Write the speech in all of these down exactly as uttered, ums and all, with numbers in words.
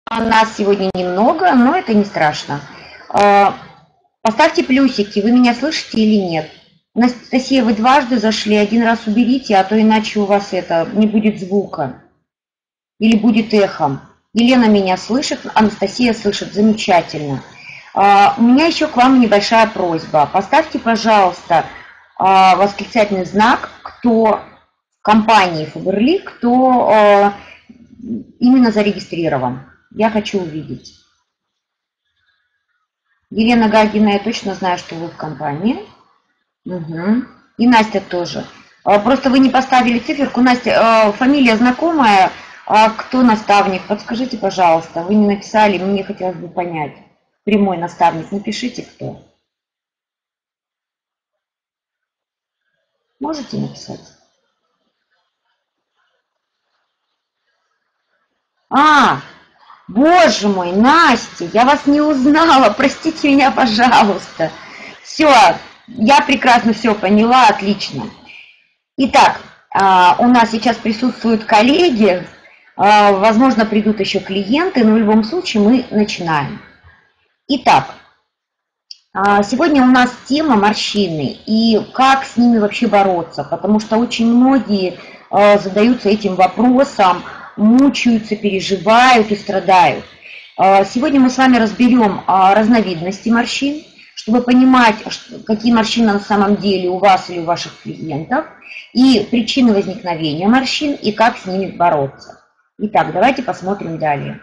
Нас сегодня немного, но это не страшно. А, Поставьте плюсики, вы меня слышите или нет? Анастасия, вы дважды зашли, один раз уберите, а то иначе у вас это не будет звука или будет эхом. Елена меня слышит, Анастасия слышит, замечательно. А, У меня еще к вам небольшая просьба. Поставьте, пожалуйста, а, восклицательный знак, кто в компании Фаберли, кто а, именно зарегистрирован. Я хочу увидеть. Елена Гагина, я точно знаю, что вы в компании. Угу. И Настя тоже. А, Просто вы не поставили циферку. Настя, а, фамилия знакомая, а кто наставник? Подскажите, пожалуйста. Вы не написали, мне хотелось бы понять. Прямой наставник, напишите кто. Можете написать? А, боже мой, Настя, я вас не узнала, простите меня, пожалуйста. Все, я прекрасно все поняла, отлично. Итак, а, у нас сейчас присутствуют коллеги, а, возможно, придут еще клиенты, но в любом случае мы начинаем. Итак, а, сегодня у нас тема морщины и как с ними вообще бороться, потому что очень многие а, задаются этим вопросом, мучаются, переживают и страдают. А, Сегодня мы с вами разберем а, разновидности морщин, чтобы понимать, какие морщины на самом деле у вас или у ваших клиентов, и причины возникновения морщин, и как с ними бороться. Итак, давайте посмотрим далее.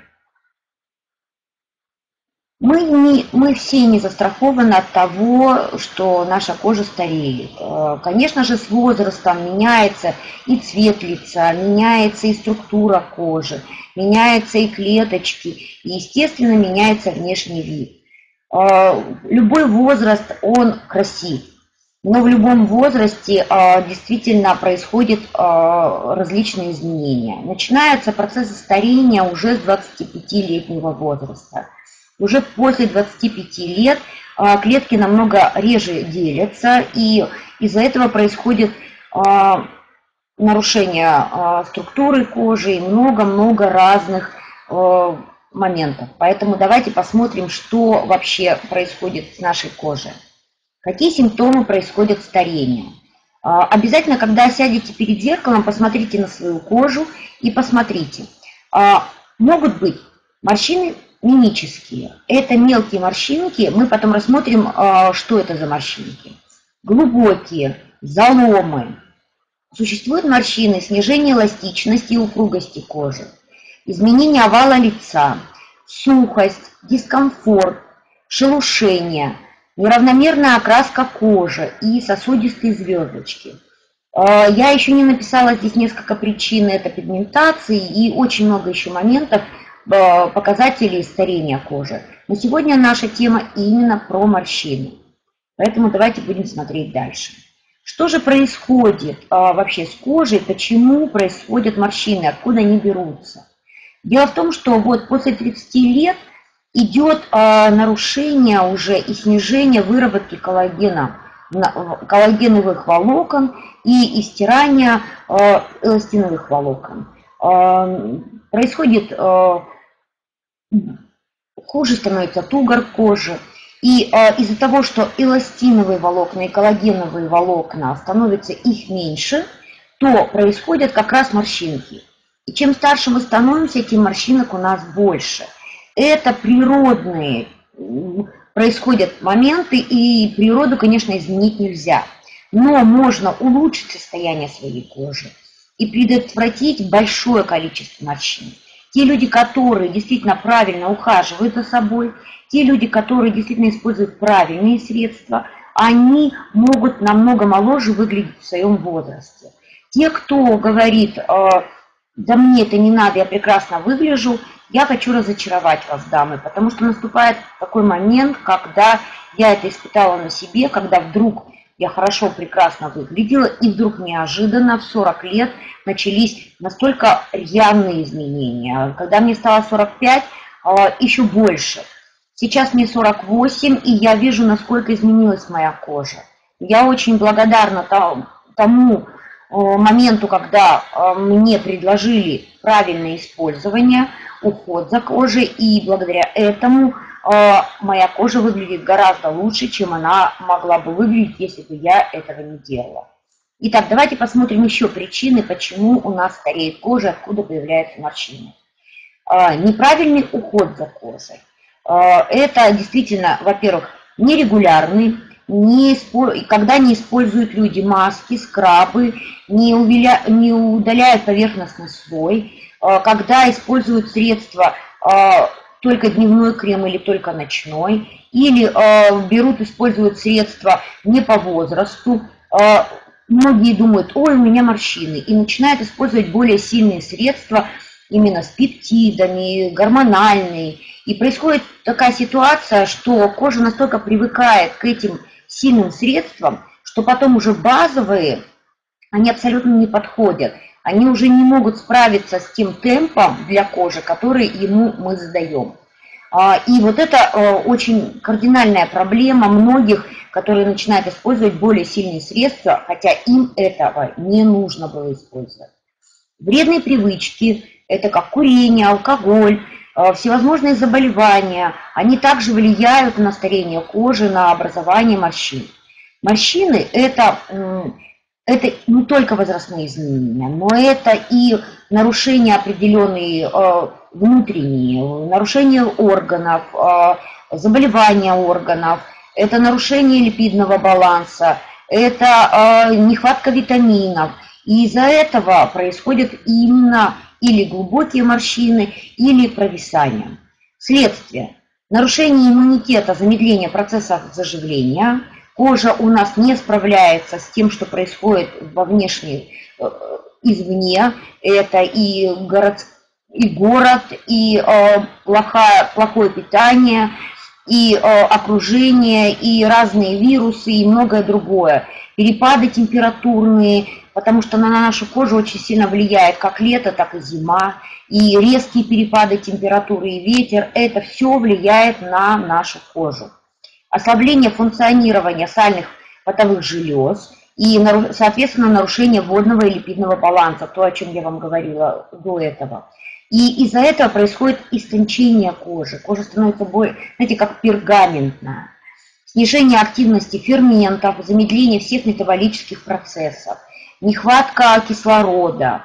Мы, не, мы все не застрахованы от того, что наша кожа стареет. Конечно же, с возрастом меняется и цвет лица, меняется и структура кожи, меняются и клеточки, и, естественно, меняется внешний вид. Любой возраст, он красив, но в любом возрасте действительно происходят различные изменения. Начинаются процессы старения уже с двадцатипятилетнего возраста. Уже после двадцати пяти лет клетки намного реже делятся, и из-за этого происходит нарушение структуры кожи и много-много разных моментов. Поэтому давайте посмотрим, что вообще происходит с нашей кожей. Какие симптомы происходят старения. Обязательно, когда сядете перед зеркалом, посмотрите на свою кожу и посмотрите. Могут быть морщины мимические. Это мелкие морщинки. Мы потом рассмотрим, что это за морщинки. Глубокие, заломы. Существуют морщины, снижение эластичности и упругости кожи, изменение овала лица, сухость, дискомфорт, шелушение, неравномерная окраска кожи и сосудистые звездочки. Я еще не написала здесь несколько причин, это пигментации и очень много еще моментов, показателей старения кожи. Но сегодня наша тема именно про морщины. Поэтому давайте будем смотреть дальше. Что же происходит а, вообще с кожей, почему происходят морщины, откуда они берутся? Дело в том, что вот после тридцати лет идет а, нарушение уже и снижение выработки коллагена, коллагеновых волокон и истирание а, эластиновых волокон. А, происходит... А, хуже становится тугор кожи. И э, из-за того, что эластиновые волокна и коллагеновые волокна становятся их меньше, то происходят как раз морщинки. И чем старше мы становимся, тем морщинок у нас больше. Это природные происходят моменты, и природу, конечно, изменить нельзя. Но можно улучшить состояние своей кожи и предотвратить большое количество морщин. Те люди, которые действительно правильно ухаживают за собой, те люди, которые действительно используют правильные средства, они могут намного моложе выглядеть в своем возрасте. Те, кто говорит, да мне это не надо, я прекрасно выгляжу, я хочу разочаровать вас, дамы, потому что наступает такой момент, когда я это испытала на себе, когда вдруг я хорошо, прекрасно выглядела, и вдруг неожиданно в сорок лет начались настолько явные изменения. Когда мне стало сорок пять, еще больше. Сейчас мне сорок восемь, и я вижу, насколько изменилась моя кожа. Я очень благодарна тому, моменту, когда мне предложили правильное использование, уход за кожей, и благодаря этому моя кожа выглядит гораздо лучше, чем она могла бы выглядеть, если бы я этого не делала. Итак, давайте посмотрим еще причины, почему у нас стареет кожа, откуда появляются морщины. Неправильный уход за кожей. Это действительно, во-первых, нерегулярный, не, когда не используют люди маски, скрабы, не, увиля, не удаляют поверхностный слой, когда используют средства только дневной крем или только ночной, или берут, используют средства не по возрасту. Многие думают, ой, у меня морщины, и начинают использовать более сильные средства, именно с пептидами, гормональные. И происходит такая ситуация, что кожа настолько привыкает к этим сильным средствам, что потом уже базовые, они абсолютно не подходят. Они уже не могут справиться с тем темпом для кожи, который ему мы задаем. И вот это очень кардинальная проблема многих, которые начинают использовать более сильные средства, хотя им этого не нужно было использовать. Вредные привычки, это как курение, алкоголь, всевозможные заболевания, они также влияют на старение кожи, на образование морщин. Морщины – это, это не только возрастные изменения, но это и нарушения определенные внутренние, нарушение органов, заболевания органов, это нарушение липидного баланса, это нехватка витаминов. И из-за этого происходят именно или глубокие морщины, или провисание. Следствие. Нарушение иммунитета, замедление процесса заживления. Кожа у нас не справляется с тем, что происходит во внешней, извне. Это и город, и, город, и э, плохое, плохое питание, и э, окружение, и разные вирусы, и многое другое. Перепады температурные, потому что на нашу кожу очень сильно влияет как лето, так и зима. И резкие перепады температуры и ветер, это все влияет на нашу кожу. Ослабление функционирования сальных потовых желез и, соответственно, нарушение водного и липидного баланса, то, о чем я вам говорила до этого. И из-за этого происходит истончение кожи. Кожа становится более, знаете, как пергаментная. Снижение активности ферментов, замедление всех метаболических процессов, нехватка кислорода.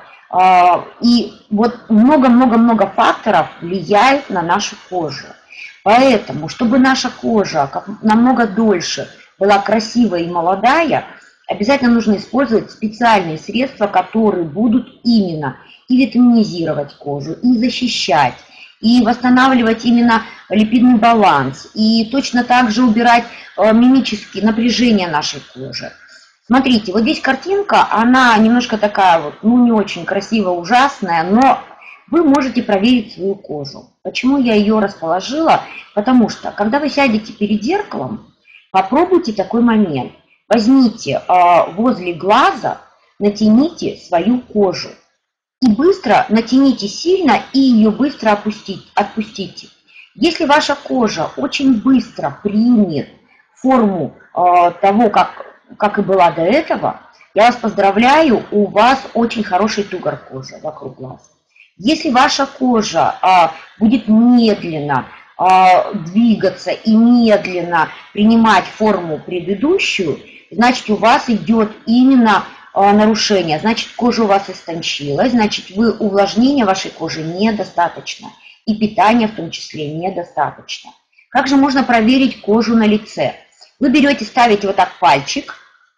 И вот много-много-много факторов влияют на нашу кожу. Поэтому, чтобы наша кожа как намного дольше была красивая и молодая, обязательно нужно использовать специальные средства, которые будут именно и витаминизировать кожу, и защищать, и восстанавливать именно липидный баланс, и точно так же убирать мимические напряжения нашей кожи. Смотрите, вот здесь картинка, она немножко такая вот, ну не очень красивая, ужасная, но вы можете проверить свою кожу. Почему я ее расположила? Потому что, когда вы сядете перед зеркалом, попробуйте такой момент. Возьмите э, возле глаза, натяните свою кожу. И быстро натяните сильно и ее быстро опустить, отпустите. Если ваша кожа очень быстро примет форму э, того, как, как и была до этого, я вас поздравляю, у вас очень хороший тугор кожи вокруг глаз. Если ваша кожа а, будет медленно а, двигаться и медленно принимать форму предыдущую, значит у вас идет именно а, нарушение, значит кожа у вас истончилась, значит вы, увлажнения вашей кожи недостаточно и питания в том числе недостаточно. Как же можно проверить кожу на лице? Вы берете, ставите вот так пальчик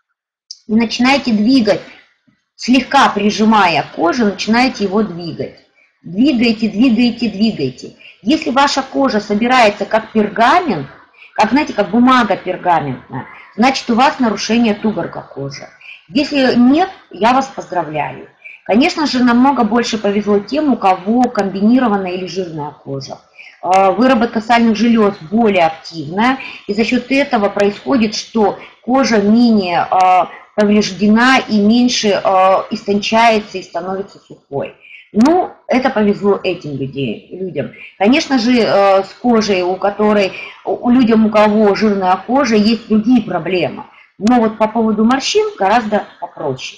и начинаете двигать, слегка прижимая кожу, начинаете его двигать. Двигайте, двигайте, двигайте. Если ваша кожа собирается как пергамент, как, знаете, как бумага пергаментная, значит у вас нарушение тугорка кожи. Если нет, я вас поздравляю. Конечно же, намного больше повезло тем, у кого комбинированная или жирная кожа. Выработка сальных желез более активная, и за счет этого происходит, что кожа менее повреждена и меньше истончается и становится сухой. Ну, это повезло этим людям. Конечно же, с кожей, у которой, у людям, у кого жирная кожа, есть другие проблемы. Но вот по поводу морщин гораздо попроще.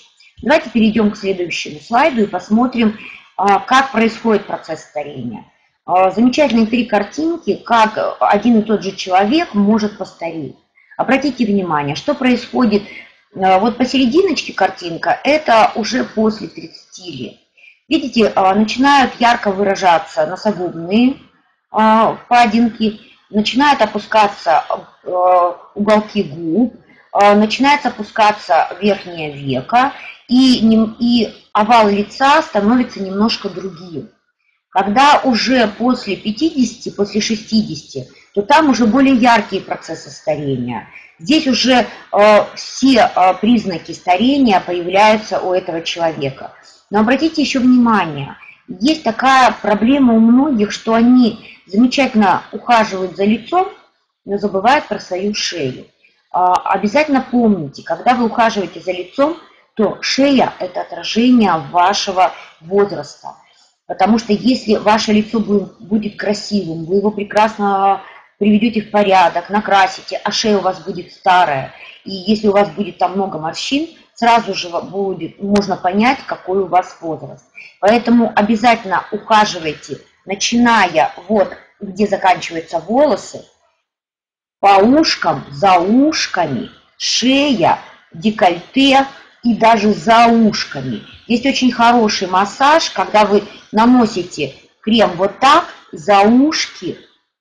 Давайте перейдем к следующему слайду и посмотрим, как происходит процесс старения. Замечательные три картинки, как один и тот же человек может постареть. Обратите внимание, что происходит. Вот посерединочке картинка, это уже после тридцати лет. Видите, начинают ярко выражаться носогубные впадинки, начинают опускаться уголки губ, начинает опускаться верхнее веко, и, и овал лица становится немножко другим. Когда уже после пятидесяти, после шестидесяти, то там уже более яркие процессы старения. Здесь уже э, все э, признаки старения появляются у этого человека. Но обратите еще внимание, есть такая проблема у многих, что они замечательно ухаживают за лицом, но забывают про свою шею. Э, обязательно помните, когда вы ухаживаете за лицом, то шея – это отражение вашего возраста. Потому что если ваше лицо будет красивым, вы его прекрасно приведете в порядок, накрасите, а шея у вас будет старая, и если у вас будет там много морщин, сразу же будет, можно понять, какой у вас возраст. Поэтому обязательно ухаживайте, начиная вот, где заканчиваются волосы, по ушкам, за ушками, шея, декольте и даже за ушками. Есть очень хороший массаж, когда вы наносите крем вот так, за ушки,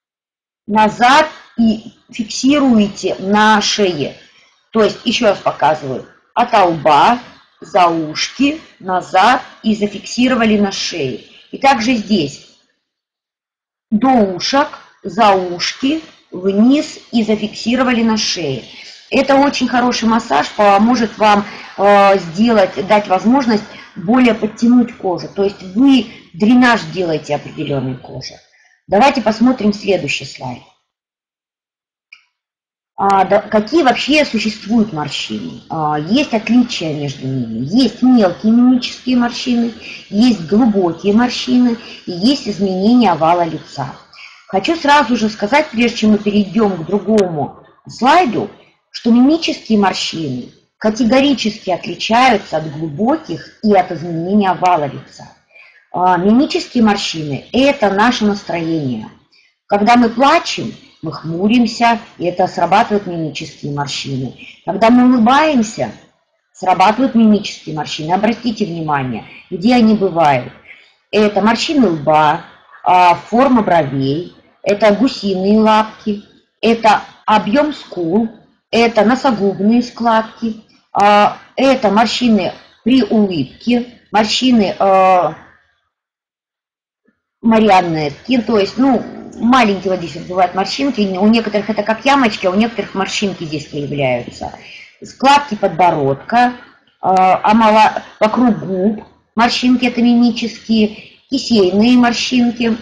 назад и фиксируете на шее. То есть, еще раз показываю, от лба, за ушки, назад и зафиксировали на шее. И также здесь до ушек, за ушки, вниз и зафиксировали на шее. Это очень хороший массаж, поможет вам э, сделать, дать возможность более подтянуть кожу. То есть вы дренаж делаете определенной кожи. Давайте посмотрим следующий слайд. А, да, какие вообще существуют морщины? А, есть отличия между ними. Есть мелкие мимические морщины, есть глубокие морщины и есть изменения овала лица. Хочу сразу же сказать, прежде чем мы перейдем к другому слайду, что мимические морщины категорически отличаются от глубоких и от изменения овала лица. Мимические морщины – это наше настроение. Когда мы плачем, мы хмуримся, и это срабатывают мимические морщины. Когда мы улыбаемся, срабатывают мимические морщины. Обратите внимание, где они бывают. Это морщины лба, форма бровей, это гусиные лапки, это объем скул, это носогубные складки, это морщины при улыбке, морщины Марианнетки, то есть, ну, маленькие вот здесь вот бывают морщинки, у некоторых это как ямочки, а у некоторых морщинки здесь появляются. Складки подбородка, омола... вокруг губ, морщинки это мимические, кисейные морщинки,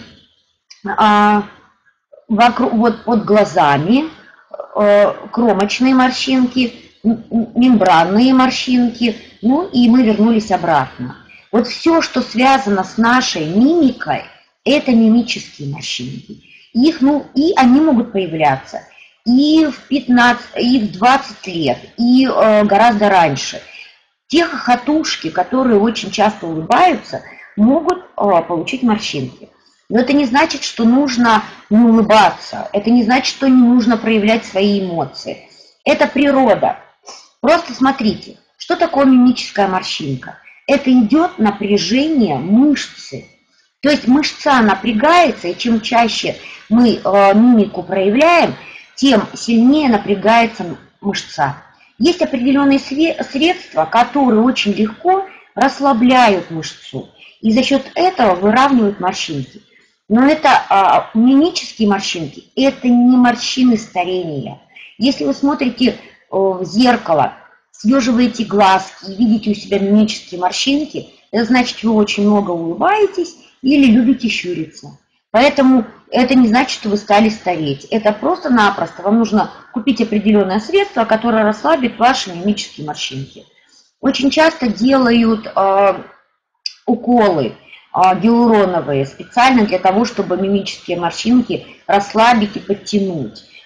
вокруг, вот под глазами, кромочные морщинки, мембранные морщинки, ну и мы вернулись обратно. Вот все, что связано с нашей мимикой, это мимические морщинки. Их, ну, и они могут появляться и в пятнадцать, и в двадцать лет, и э, гораздо раньше. Те хохотушки, которые очень часто улыбаются, могут э, получить морщинки. Но это не значит, что нужно не улыбаться, это не значит, что не нужно проявлять свои эмоции. Это природа. Просто смотрите, что такое мимическая морщинка. Это идет напряжение мышцы. То есть мышца напрягается, и чем чаще мы э, мимику проявляем, тем сильнее напрягается мышца. Есть определенные средства, которые очень легко расслабляют мышцу, и за счет этого выравнивают морщинки. Но это э, мимические морщинки, это не морщины старения. Если вы смотрите э, в зеркало, съеживаете глазки и видите у себя мимические морщинки, это значит, вы очень много улыбаетесь или любите щуриться. Поэтому это не значит, что вы стали стареть. Это просто-напросто вам нужно купить определенное средство, которое расслабит ваши мимические морщинки. Очень часто делают э, уколы э, гиалуроновые специально для того, чтобы мимические морщинки расслабить и подтянуть.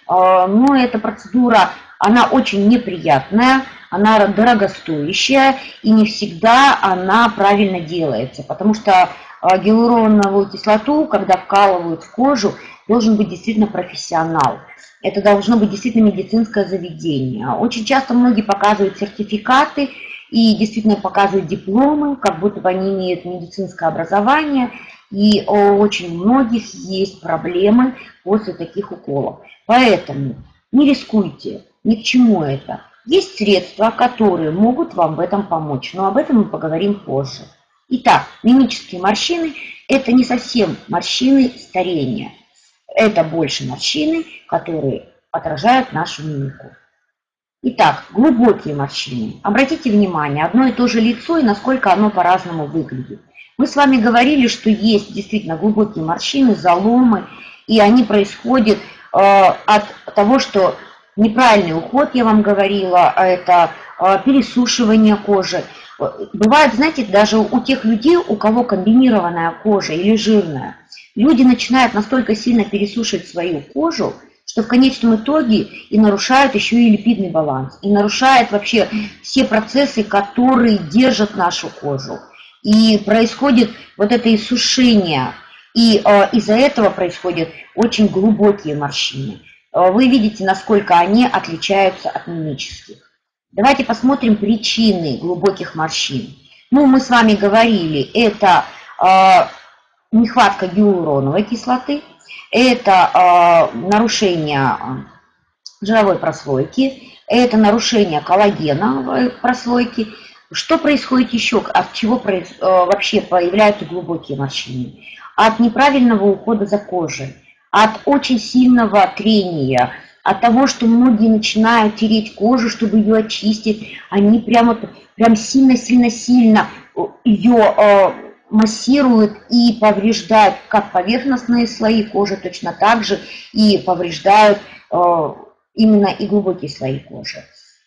но эта процедура, она очень неприятная, она дорогостоящая, и не всегда она правильно делается, потому что гиалуроновую кислоту, когда вкалывают в кожу, должен быть действительно профессионал. Это должно быть действительно медицинское заведение. Очень часто многие показывают сертификаты и действительно показывают дипломы, как будто бы они имеют медицинское образование, и у очень многих есть проблемы после таких уколов. Поэтому не рискуйте, ни к чему это. Есть средства, которые могут вам в этом помочь, но об этом мы поговорим позже. Итак, мимические морщины – это не совсем морщины старения. Это больше морщины, которые отражают нашу мимику. Итак, глубокие морщины. Обратите внимание, одно и то же лицо и насколько оно по-разному выглядит. Мы с вами говорили, что есть действительно глубокие морщины, заломы, и они происходят э, от того, что неправильный уход, я вам говорила, это э, пересушивание кожи. Бывает, знаете, даже у тех людей, у кого комбинированная кожа или жирная, люди начинают настолько сильно пересушивать свою кожу, что в конечном итоге и нарушают еще и липидный баланс, и нарушают вообще все процессы, которые держат нашу кожу. И происходит вот это иссушение, и э, из-за этого происходят очень глубокие морщины. Э, вы видите, насколько они отличаются от мимических. Давайте посмотрим причины глубоких морщин. Ну, мы с вами говорили, это э, нехватка гиалуроновой кислоты, это э, нарушение жировой прослойки, это нарушение коллагеновой прослойки. Что происходит еще, от чего проис... э, вообще появляются глубокие морщины? От неправильного ухода за кожей, от очень сильного трения, от того, что многие начинают тереть кожу, чтобы ее очистить, они прямо прям сильно-сильно-сильно ее э, массируют и повреждают как поверхностные слои кожи, точно так же и повреждают э, именно и глубокие слои кожи.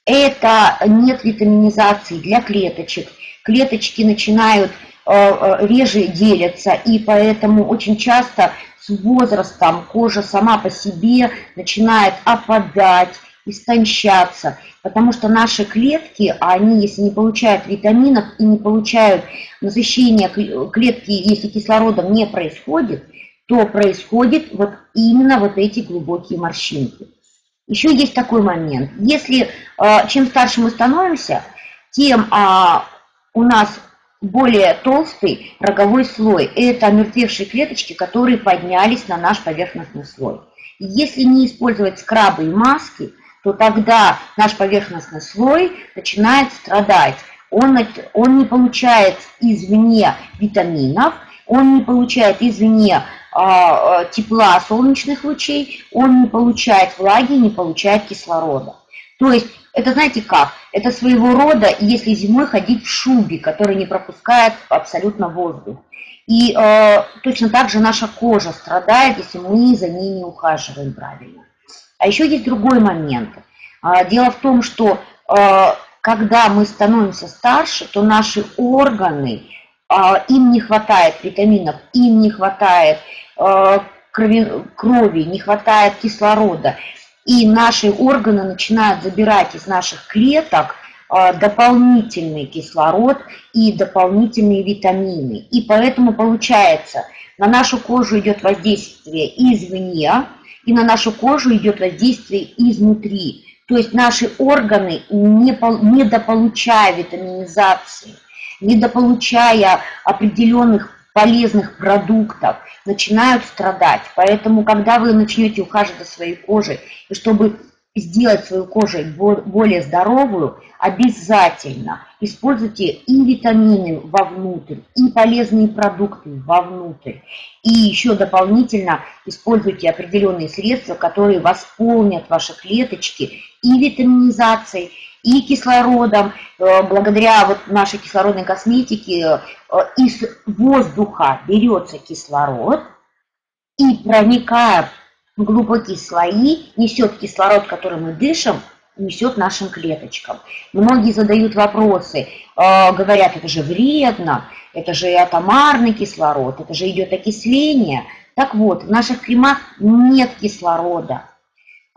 Это нет витаминизации для клеточек. Клеточки начинают э, реже делятся, и поэтому очень часто с возрастом кожа сама по себе начинает опадать, истончаться, потому что наши клетки, они, если не получают витаминов и не получают насыщения клетки, если кислородом не происходит, то происходит вот именно вот эти глубокие морщинки. Еще есть такой момент. Если э, чем старше мы становимся, тем э, у нас более толстый роговой слой. Это омертвевшие клеточки, которые поднялись на наш поверхностный слой. И если не использовать скрабы и маски, то тогда наш поверхностный слой начинает страдать. Он, он не получает извне витаминов, он не получает извне э, тепла солнечных лучей, он не получает влаги, не получает кислорода. То есть, это знаете как? Это своего рода, если зимой ходить в шубе, которая не пропускает абсолютно воздух. И э, точно так же наша кожа страдает, если мы за ней не ухаживаем правильно. А еще есть другой момент. Дело в том, что э, когда мы становимся старше, то наши органы, э, им не хватает витаминов, им не хватает э, крови, крови, не хватает кислорода. И наши органы начинают забирать из наших клеток э, дополнительный кислород и дополнительные витамины. И поэтому получается, на нашу кожу идет воздействие извне, и на нашу кожу идет воздействие изнутри. То есть наши органы, недополучая витаминизации, недополучая определенных полезных продуктов, начинают страдать. Поэтому, когда вы начнете ухаживать за своей кожей, и чтобы сделать свою кожу более здоровую, обязательно используйте и витамины вовнутрь, и полезные продукты вовнутрь. И еще дополнительно используйте определенные средства, которые восполнят ваши клеточки и витаминизацией, и кислородом. Благодаря вот нашей кислородной косметике из воздуха берется кислород и, проникая в глубокие слои, несет кислород, который мы дышим, несет нашим клеточкам. Многие задают вопросы, говорят, это же вредно, это же атомарный кислород, это же идет окисление. Так вот, в наших кремах нет кислорода.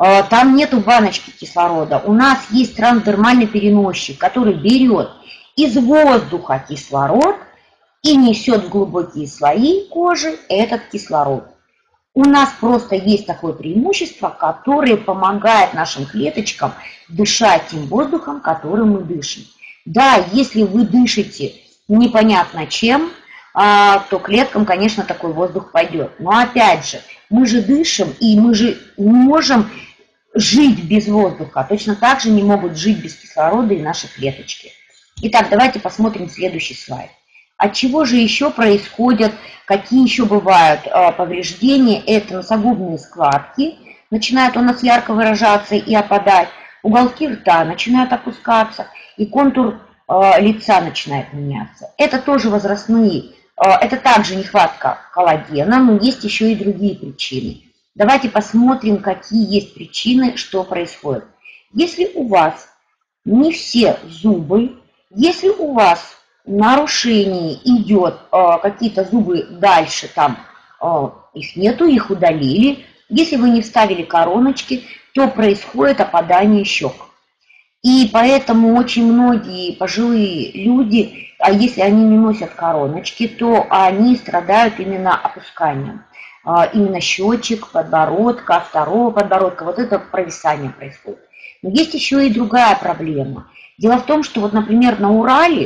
Там нету баночки кислорода. У нас есть трансдермальный переносчик, который берет из воздуха кислород и несет в глубокие слои кожи этот кислород. У нас просто есть такое преимущество, которое помогает нашим клеточкам дышать тем воздухом, которым мы дышим. Да, если вы дышите непонятно чем, то клеткам, конечно, такой воздух пойдет. Но опять же, мы же дышим, и мы же не можем жить без воздуха. Точно так же не могут жить без кислорода и наши клеточки. Итак, давайте посмотрим следующий слайд. От чего же еще происходят, какие еще бывают повреждения? Это носогубные складки, начинают у нас ярко выражаться и опадать, уголки рта начинают опускаться, и контур лица начинает меняться. Это тоже возрастные, это также нехватка коллагена, но есть еще и другие причины. Давайте посмотрим, какие есть причины, что происходит. Если у вас не все зубы, если у вас нарушение идет, какие-то зубы дальше, там их нету, их удалили, если вы не вставили короночки, то происходит опадание щек. И поэтому очень многие пожилые люди, а если они не носят короночки, то они страдают именно опусканием. Именно щечек, подбородка, второго подбородка, вот это провисание происходит. Но есть еще и другая проблема. Дело в том, что вот, например, на Урале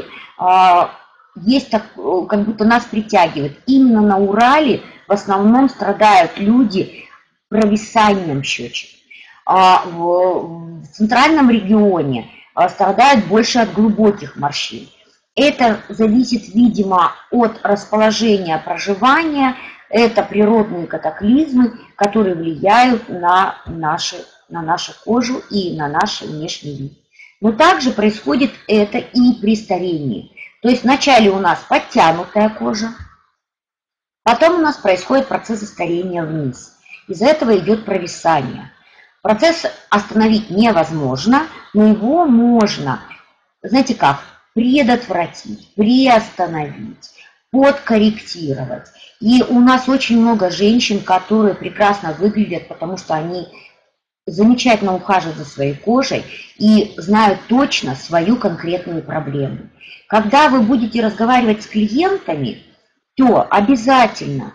есть так, как будто нас притягивает. Именно на Урале в основном страдают люди провисанием щечек. А в центральном регионе страдают больше от глубоких морщин. Это зависит, видимо, от расположения проживания. Это природные катаклизмы, которые влияют на, наши, на нашу кожу и на наш внешний вид. Но также происходит это и при старении. То есть вначале у нас подтянутая кожа, потом у нас происходит процесс старения вниз. Из-за этого идет провисание. Процесс остановить невозможно, но его можно, знаете как, предотвратить, приостановить, подкорректировать. И у нас очень много женщин, которые прекрасно выглядят, потому что они замечательно ухаживают за своей кожей и знают точно свою конкретную проблему. Когда вы будете разговаривать с клиентами, то обязательно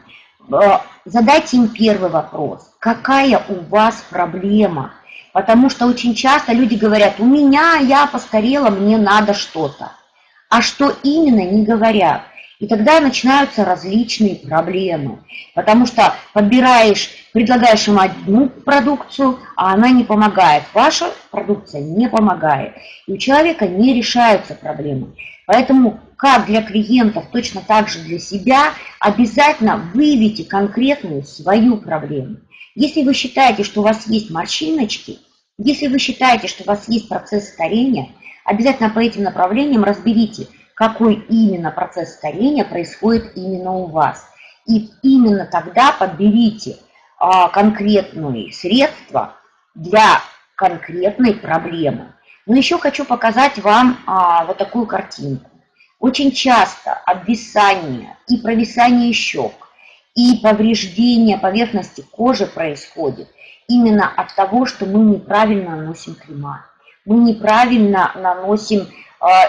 задайте им первый вопрос. Какая у вас проблема? Потому что очень часто люди говорят, у меня, я постарела, мне надо что-то. А что именно, не говорят. И тогда начинаются различные проблемы. Потому что подбираешь, предлагаешь им одну продукцию, а она не помогает. Ваша продукция не помогает. И у человека не решаются проблемы. Поэтому, как для клиентов, точно так же для себя, обязательно выявите конкретную свою проблему. Если вы считаете, что у вас есть морщиночки, если вы считаете, что у вас есть процесс старения, обязательно по этим направлениям разберите, какой именно процесс старения происходит именно у вас. И именно тогда подберите а, конкретные средства для конкретной проблемы. Но еще хочу показать вам а, вот такую картинку. Очень часто обвисание и провисание щек, и повреждение поверхности кожи происходит именно от того, что мы неправильно наносим крема. Мы неправильно наносим а,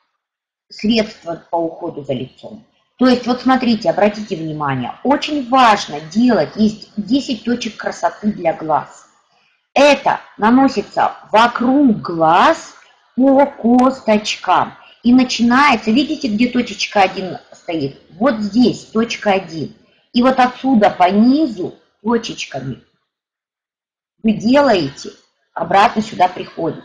средства по уходу за лицом. То есть, вот смотрите, обратите внимание, очень важно делать, есть десять точек красоты для глаз. Это наносится вокруг глаз по косточкам. И начинается, видите, где точечка один стоит? Вот здесь точка один. И вот отсюда по низу точечками вы делаете, обратно сюда приходите.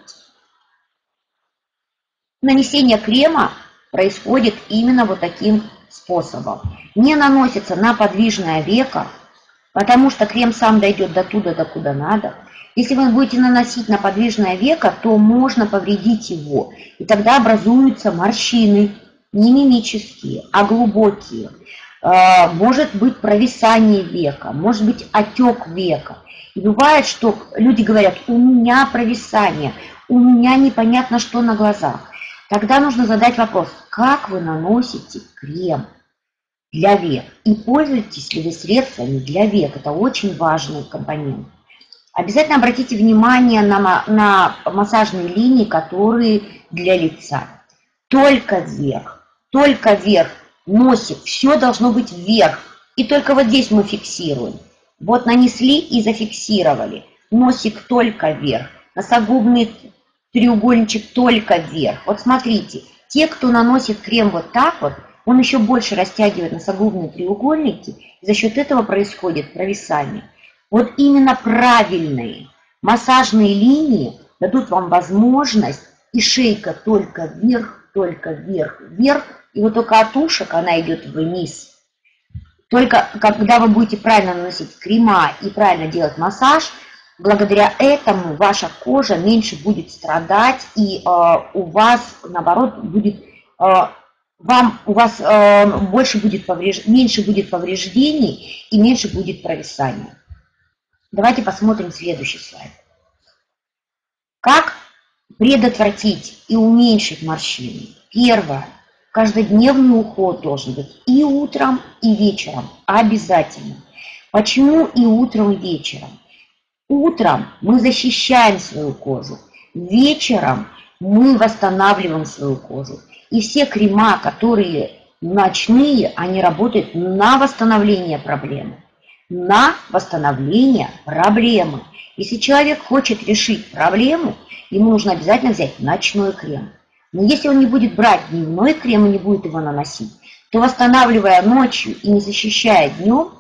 Нанесение крема происходит именно вот таким способом. Не наносится на подвижное веко, потому что крем сам дойдет до туда, до куда надо. Если вы будете наносить на подвижное веко, то можно повредить его. И тогда образуются морщины, не мимические, а глубокие. Может быть провисание века, может быть отек века. И бывает, что люди говорят, у меня провисание, у меня непонятно что на глазах. Тогда нужно задать вопрос, как вы наносите крем для век и пользуетесь ли вы средствами для век. Это очень важный компонент. Обязательно обратите внимание на, на массажные линии, которые для лица. Только вверх, только вверх, носик, все должно быть вверх. И только вот здесь мы фиксируем. Вот нанесли и зафиксировали. Носик только вверх, носогубный треугольничек только вверх. Вот смотрите, те, кто наносит крем вот так вот, он еще больше растягивает носогубные треугольники, и за счет этого происходит провисание. Вот именно правильные массажные линии дадут вам возможность, и шейка только вверх, только вверх, вверх, и вот только от ушек она идет вниз. Только когда вы будете правильно наносить крема и правильно делать массаж, благодаря этому ваша кожа меньше будет страдать, и э, у вас, наоборот, будет, э, вам, у вас э, больше будет повреж... меньше будет повреждений и меньше будет провисания. Давайте посмотрим следующий слайд. Как предотвратить и уменьшить морщины? Первое. Каждодневный уход должен быть и утром, и вечером. Обязательно. Почему и утром, и вечером? Утром мы защищаем свою кожу. Вечером мы восстанавливаем свою кожу. И все крема, которые ночные, они работают на восстановление проблемы. На восстановление проблемы. Если человек хочет решить проблему, ему нужно обязательно взять ночной крем. Но если он не будет брать дневной крем и не будет его наносить, то, восстанавливая ночью и не защищая днем,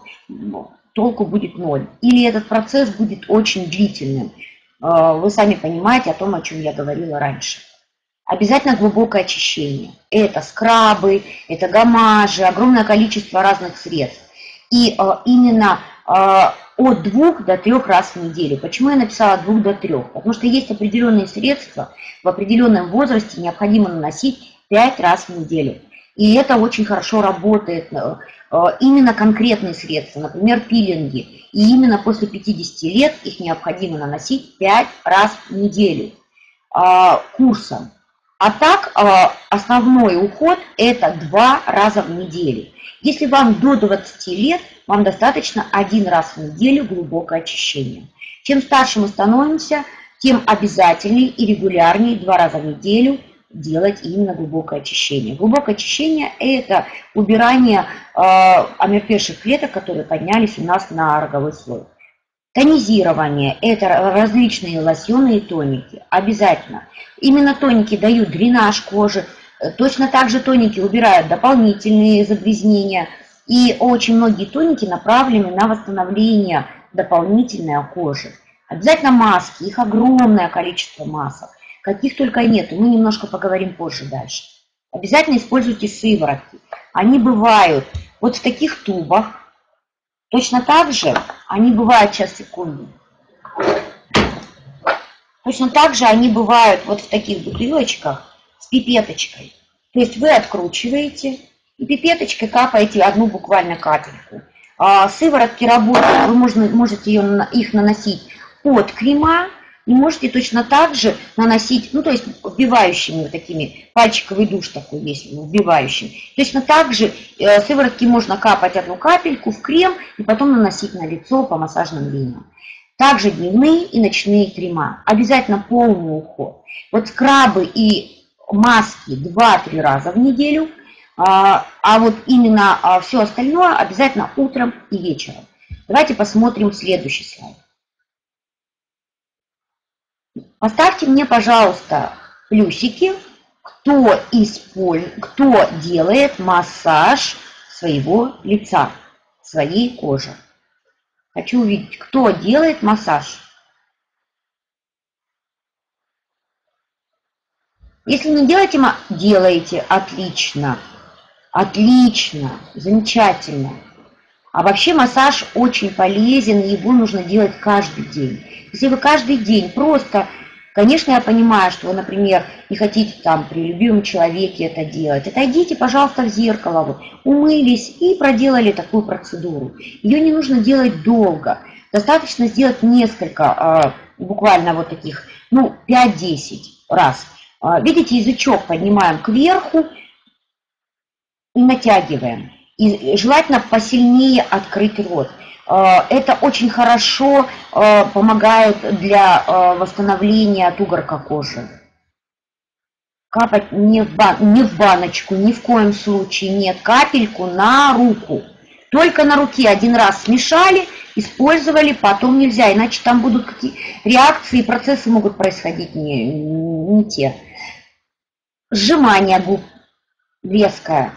толку будет ноль. Или этот процесс будет очень длительным. Вы сами понимаете о том, о чем я говорила раньше. Обязательно глубокое очищение. Это скрабы, это гамажи, огромное количество разных средств. И э, именно э, от двух до трех раз в неделю. Почему я написала от двух до трех? Потому что есть определенные средства, в определенном возрасте необходимо наносить пять раз в неделю. И это очень хорошо работает. Э, э, именно конкретные средства, например, пилинги. И именно после пятидесяти лет их необходимо наносить пять раз в неделю э, курсом. А так, э, основной уход это два раза в неделю. Если вам до двадцати лет, вам достаточно один раз в неделю глубокое очищение. Чем старше мы становимся, тем обязательнее и регулярнее два раза в неделю делать именно глубокое очищение. Глубокое очищение – это убирание э, омертвевших клеток, которые поднялись у нас на роговой слой. Тонизирование – это различные лосьоны и тоники. Обязательно. Именно тоники дают дренаж кожи. Точно так же тоники убирают дополнительные загрязнения. И очень многие тоники направлены на восстановление дополнительной кожи. Обязательно маски, их огромное количество масок. Каких только нет, мы немножко поговорим позже дальше. Обязательно используйте сыворотки. Они бывают вот в таких тубах. Точно так же они бывают, сейчас секунду. Точно так же они бывают вот в таких бутылочках с пипеточкой. То есть вы откручиваете и пипеточкой капаете одну буквально капельку. А сыворотки работают, вы можно, можете ее, их наносить под крема и можете точно так же наносить, ну то есть вбивающими вот такими, пальчиковый душ такой есть, вбивающим. Точно так же э, сыворотки можно капать одну капельку в крем и потом наносить на лицо по массажным линиям. Также дневные и ночные крема. Обязательно полный уход. Вот скрабы и маски два-три раза в неделю, а, а вот именно а, все остальное обязательно утром и вечером. Давайте посмотрим следующий слайд. Поставьте мне, пожалуйста, плюсики, кто, использ... кто делает массаж своего лица, своей кожи. Хочу увидеть, кто делает массаж. Если не делаете, делаете, отлично, отлично, замечательно. А вообще массаж очень полезен, и его нужно делать каждый день. Если вы каждый день просто, конечно, я понимаю, что вы, например, не хотите там при любимом человеке это делать. Отойдите, пожалуйста, в зеркало, вот, умылись и проделали такую процедуру. Ее не нужно делать долго. Достаточно сделать несколько, буквально вот таких, ну, пять-десять раз. Видите, язычок поднимаем кверху и натягиваем. И желательно посильнее открыть рот. Это очень хорошо помогает для восстановления от угорка кожи. Капать не в, бан, не в баночку, ни в коем случае нет, капельку на руку. Только на руке один раз смешали, использовали, потом нельзя, иначе там будут какие реакции, процессы могут происходить не, не те. Сжимание губ резкое,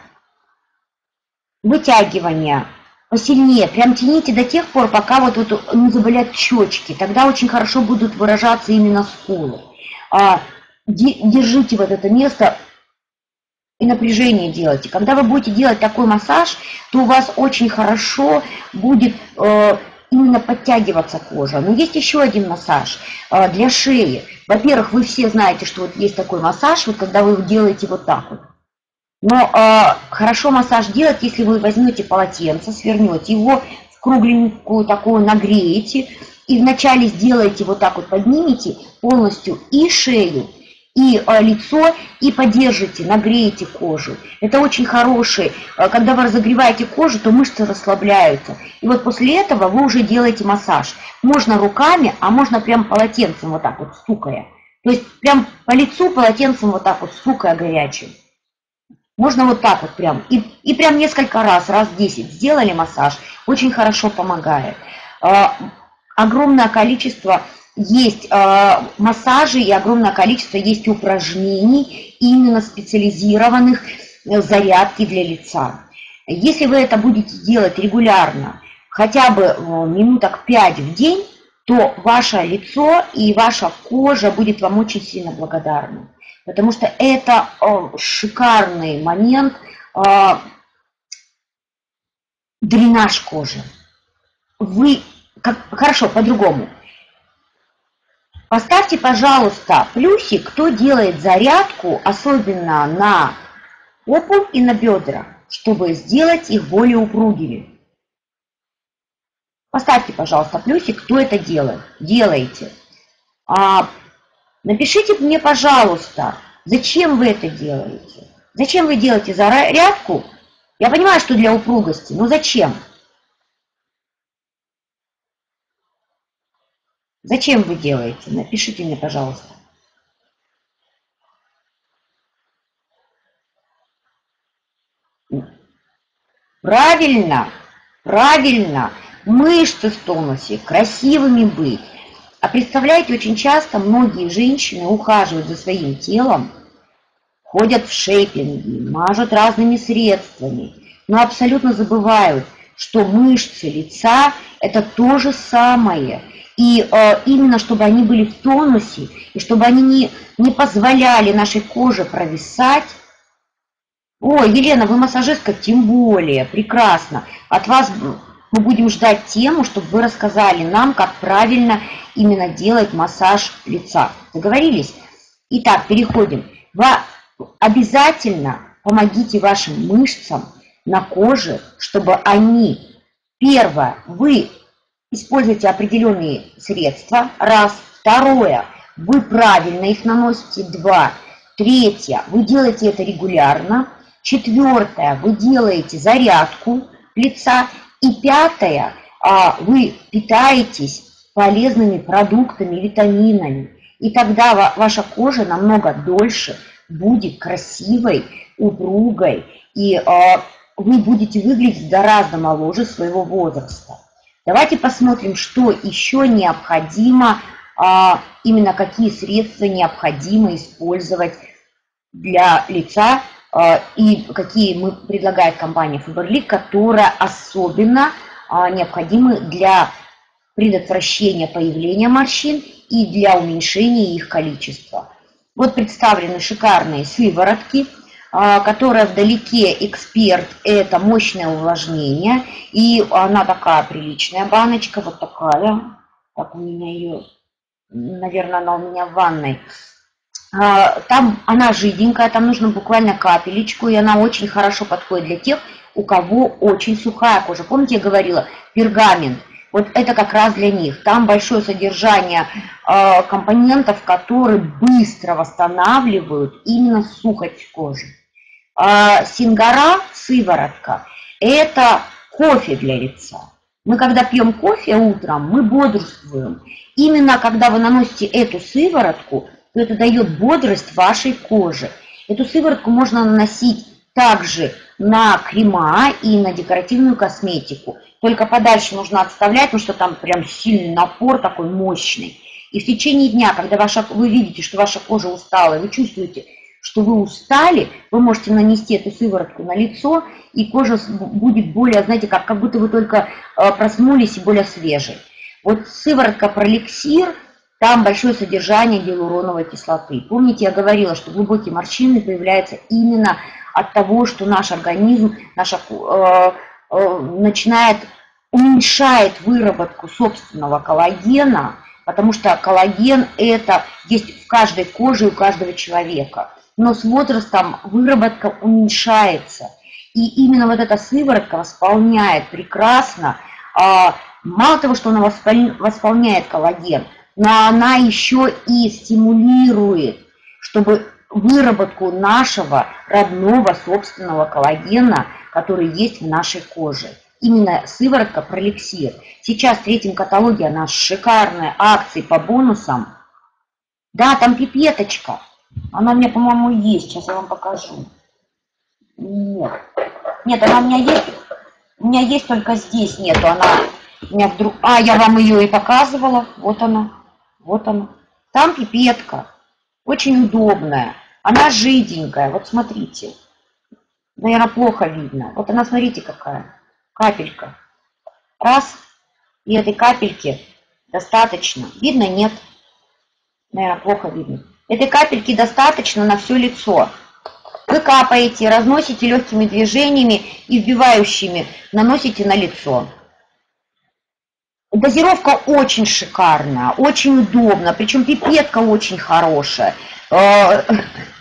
вытягивание посильнее, прям тяните до тех пор, пока вот, вот не заболят щечки, тогда очень хорошо будут выражаться именно скулы. Держите вот это место и напряжение делайте. Когда вы будете делать такой массаж, то у вас очень хорошо будет э, именно подтягиваться кожа. Но есть еще один массаж э, для шеи. Во-первых, вы все знаете, что вот есть такой массаж, вот когда вы его делаете вот так вот. Но э, хорошо массаж делать, если вы возьмете полотенце, свернете его в кругленькую такую, нагреете, и вначале сделаете вот так вот, поднимите полностью и шею, и э, лицо, и подержите, нагреете кожу. Это очень хороший. Э, когда вы разогреваете кожу, то мышцы расслабляются. И вот после этого вы уже делаете массаж. Можно руками, а можно прям полотенцем вот так вот стукая. То есть прям по лицу полотенцем вот так вот стукая горячим. Можно вот так вот прям. И, и прям несколько раз, раз десять сделали массаж. Очень хорошо помогает. Э, огромное количество... Есть э, массажи и огромное количество есть упражнений, именно специализированных э, зарядки для лица. Если вы это будете делать регулярно, хотя бы э, минуток пять в день, то ваше лицо и ваша кожа будет вам очень сильно благодарны. Потому что это э, шикарный момент, э, дренаж кожи. Вы, как, хорошо, по-другому. Поставьте, пожалуйста, плюсик, кто делает зарядку, особенно на попу и на бедра, чтобы сделать их более упругими. Поставьте, пожалуйста, плюсик, кто это делает. Делаете. А, напишите мне, пожалуйста, зачем вы это делаете. Зачем вы делаете зарядку? Я понимаю, что для упругости, но зачем? Зачем вы делаете? Напишите мне, пожалуйста. Правильно, правильно. Мышцы в тонусе, красивыми быть. А представляете, очень часто многие женщины ухаживают за своим телом, ходят в шейпинги, мажут разными средствами, но абсолютно забывают, что мышцы лица – это то же самое. И э, именно чтобы они были в тонусе, и чтобы они не, не позволяли нашей коже провисать. Ой, Елена, вы массажистка, тем более, прекрасно. От вас мы будем ждать тему, чтобы вы рассказали нам, как правильно именно делать массаж лица. Договорились? Итак, переходим. Вы обязательно помогите вашим мышцам на коже, чтобы они, первое, вы используйте определенные средства, раз. Второе, вы правильно их наносите, два. Третье, вы делаете это регулярно. Четвертое, вы делаете зарядку лица. И пятое, вы питаетесь полезными продуктами, витаминами. И тогда ваша кожа намного дольше будет красивой, упругой. И вы будете выглядеть гораздо моложе своего возраста. Давайте посмотрим, что еще необходимо, именно какие средства необходимо использовать для лица и какие мы предлагает компания Faberlic, которая особенно необходимы для предотвращения появления морщин и для уменьшения их количества. Вот представлены шикарные сыворотки, которая вдалеке эксперт, это мощное увлажнение, и она такая приличная баночка, вот такая, так у меня ее, наверное, она у меня в ванной. Там она жиденькая, там нужно буквально капелечку, и она очень хорошо подходит для тех, у кого очень сухая кожа. Помните, я говорила, пергамент, вот это как раз для них. Там большое содержание э, компонентов, которые быстро восстанавливают именно сухость кожи. Э, Сингара, сыворотка, это кофе для лица. Мы когда пьем кофе утром, мы бодрствуем. Именно когда вы наносите эту сыворотку, то это дает бодрость вашей коже. Эту сыворотку можно наносить также на крема и на декоративную косметику. Только подальше нужно отставлять, потому что там прям сильный напор такой мощный. И в течение дня, когда ваша, вы видите, что ваша кожа устала, и вы чувствуете, что вы устали, вы можете нанести эту сыворотку на лицо, и кожа будет более, знаете, как, как будто вы только проснулись и более свежей. Вот сыворотка Проликсир, там большое содержание гиалуроновой кислоты. Помните, я говорила, что глубокие морщины появляются именно от того, что наш организм наша, э, э, начинает, уменьшает выработку собственного коллагена, потому что коллаген это есть в каждой коже у каждого человека. Но с возрастом выработка уменьшается. И именно вот эта сыворотка восполняет прекрасно. Мало того, что она восполняет коллаген, но она еще и стимулирует, чтобы выработку нашего родного собственного коллагена, который есть в нашей коже. Именно сыворотка Проликсир. Сейчас в третьем каталоге она шикарная, акции по бонусам. Да, там пипеточка. Она у меня, по-моему, есть. Сейчас я вам покажу. Нет. Нет, она у меня есть. У меня есть, только здесь нету. Она у меня вдруг... А, я вам ее и показывала. Вот она. Вот она. Там пипетка. Очень удобная. Она жиденькая. Вот смотрите. Наверное, плохо видно. Вот она, смотрите, какая. Капелька. Раз. И этой капельки достаточно. Видно? Нет. Наверное, плохо видно. Этой капельки достаточно на все лицо. Вы капаете, разносите легкими движениями и вбивающими, наносите на лицо. Дозировка очень шикарная, очень удобна, причем пипетка очень хорошая. Это,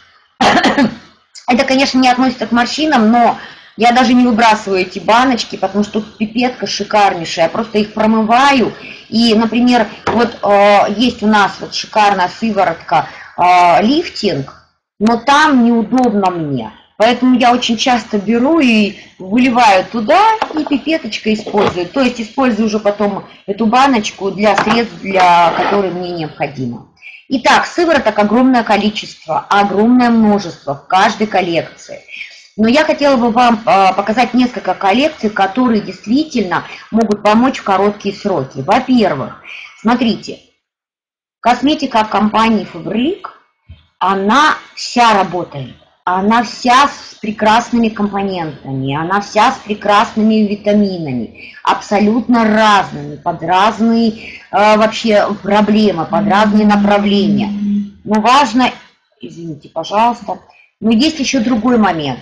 конечно, не относится к морщинам, но я даже не выбрасываю эти баночки, потому что пипетка шикарнейшая. Я просто их промываю. И, например, вот э, есть у нас вот шикарная сыворотка э, лифтинг, но там неудобно мне. Поэтому я очень часто беру и выливаю туда, и пипеточкой использую. То есть использую уже потом эту баночку для средств, для которых мне необходимо. Итак, сывороток огромное количество, огромное множество в каждой коллекции. Но я хотела бы вам показать несколько коллекций, которые действительно могут помочь в короткие сроки. Во-первых, смотрите, косметика компании Faberlic, она вся работает. Она вся с прекрасными компонентами, она вся с прекрасными витаминами, абсолютно разными, под разные э, вообще проблемы, под разные направления. Но важно, извините, пожалуйста, но есть еще другой момент.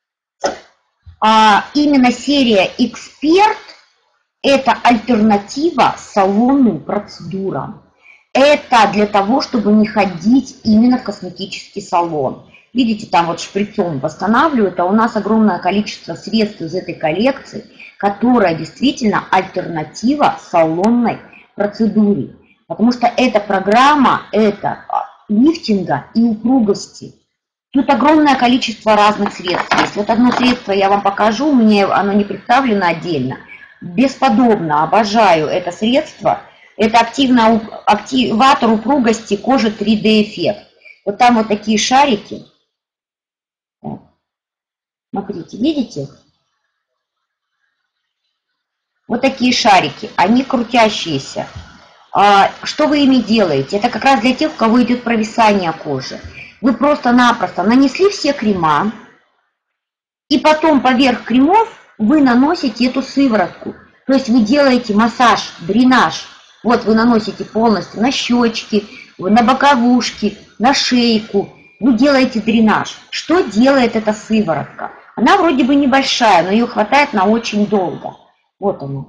А именно серия Эксперт – это альтернатива салонным процедурам. Это для того, чтобы не ходить именно в косметический салон. Видите, там вот шприцом восстанавливают, а у нас огромное количество средств из этой коллекции, которая действительно альтернатива салонной процедуре. Потому что эта программа, это лифтинга и упругости. Тут огромное количество разных средств есть. Вот одно средство я вам покажу, мне оно не представлено отдельно. Бесподобно, обожаю это средство. Это активный активатор упругости кожи три дэ эффект. Вот там вот такие шарики. Смотрите, видите? Вот такие шарики, они крутящиеся. Что вы ими делаете? Это как раз для тех, у кого идет провисание кожи. Вы просто-напросто нанесли все крема, и потом поверх кремов вы наносите эту сыворотку. То есть вы делаете массаж, дренаж. Вот вы наносите полностью на щечки, на боковушки, на шейку. Вы делаете дренаж. Что делает эта сыворотка? Она вроде бы небольшая, но ее хватает на очень долго. Вот она.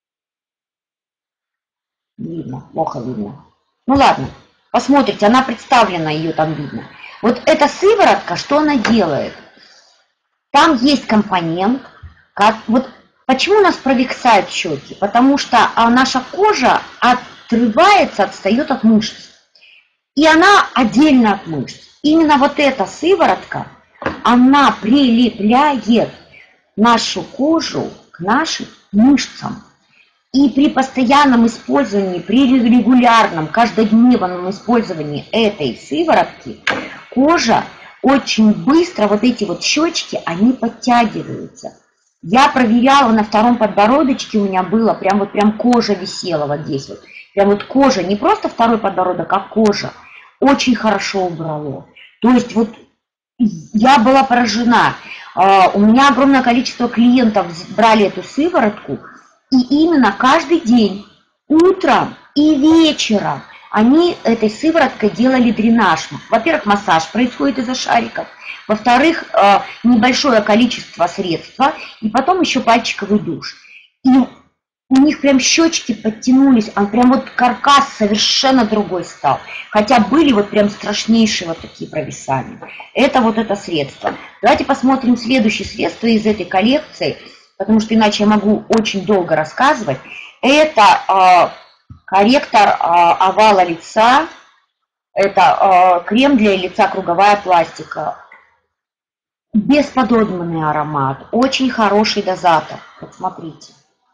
Видно, плохо видно. Ну ладно, посмотрите, она представлена, ее там видно. Вот эта сыворотка, что она делает? Там есть компонент, как, вот почему у нас провисают щеки? Потому что а наша кожа отрывается, отстает от мышц. И она отдельно от мышц. Именно вот эта сыворотка, она прилепляет нашу кожу к нашим мышцам. И при постоянном использовании, при регулярном, каждодневном использовании этой сыворотки, кожа очень быстро, вот эти вот щечки, они подтягиваются. Я проверяла на втором подбородочке, у меня было, прям вот прям кожа висела вот здесь вот. Прям вот кожа, не просто второй подбородок, а кожа. Очень хорошо убрало. То есть вот я была поражена. У меня огромное количество клиентов брали эту сыворотку, и именно каждый день, утром и вечером, они этой сывороткой делали дренаж. Во-первых, массаж происходит из-за шариков. Во-вторых, небольшое количество средства, и потом еще пальчиковый душ. И у них прям щечки подтянулись, а прям вот каркас совершенно другой стал. Хотя были вот прям страшнейшие вот такие провисания. Это вот это средство. Давайте посмотрим следующее средство из этой коллекции, потому что иначе я могу очень долго рассказывать. Это э, корректор э, овала лица. Это э, крем для лица, круговая пластика. Бесподобный аромат, очень хороший дозатор. Вот смотрите.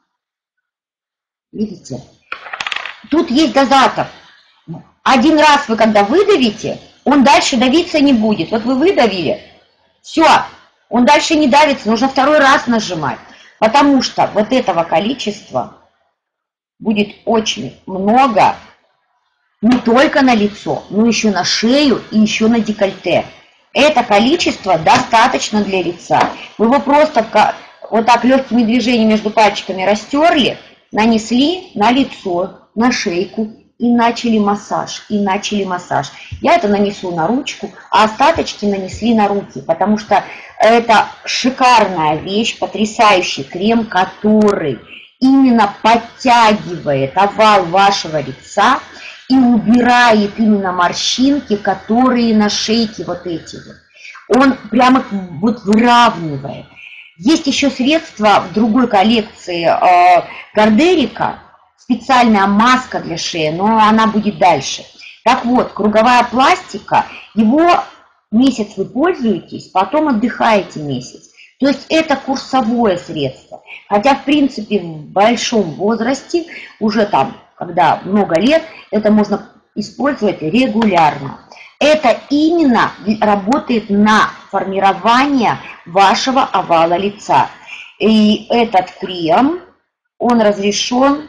Видите? Тут есть дозатор. Один раз вы когда выдавите, он дальше давиться не будет. Вот вы выдавили, все, он дальше не давится, нужно второй раз нажимать. Потому что вот этого количества будет очень много не только на лицо, но еще на шею и еще на декольте. Это количество достаточно для лица. Вы его просто вот так легкими движениями между пальчиками растерли, нанесли на лицо, на шейку и начали массаж, и начали массаж. Я это нанесу на ручку, а остаточки нанесли на руки, потому что это шикарная вещь, потрясающий крем, который именно подтягивает овал вашего лица и убирает именно морщинки, которые на шейке вот эти вот. Он прямо вот выравнивает. Есть еще средства в другой коллекции э, Гардерика, специальная маска для шеи, но она будет дальше. Так вот, круговая пластика, его месяц вы пользуетесь, потом отдыхаете месяц. То есть это курсовое средство. Хотя, в принципе, в большом возрасте, уже там, когда много лет, это можно использовать регулярно. Это именно работает на формирование вашего овала лица. И этот крем, он разрешен,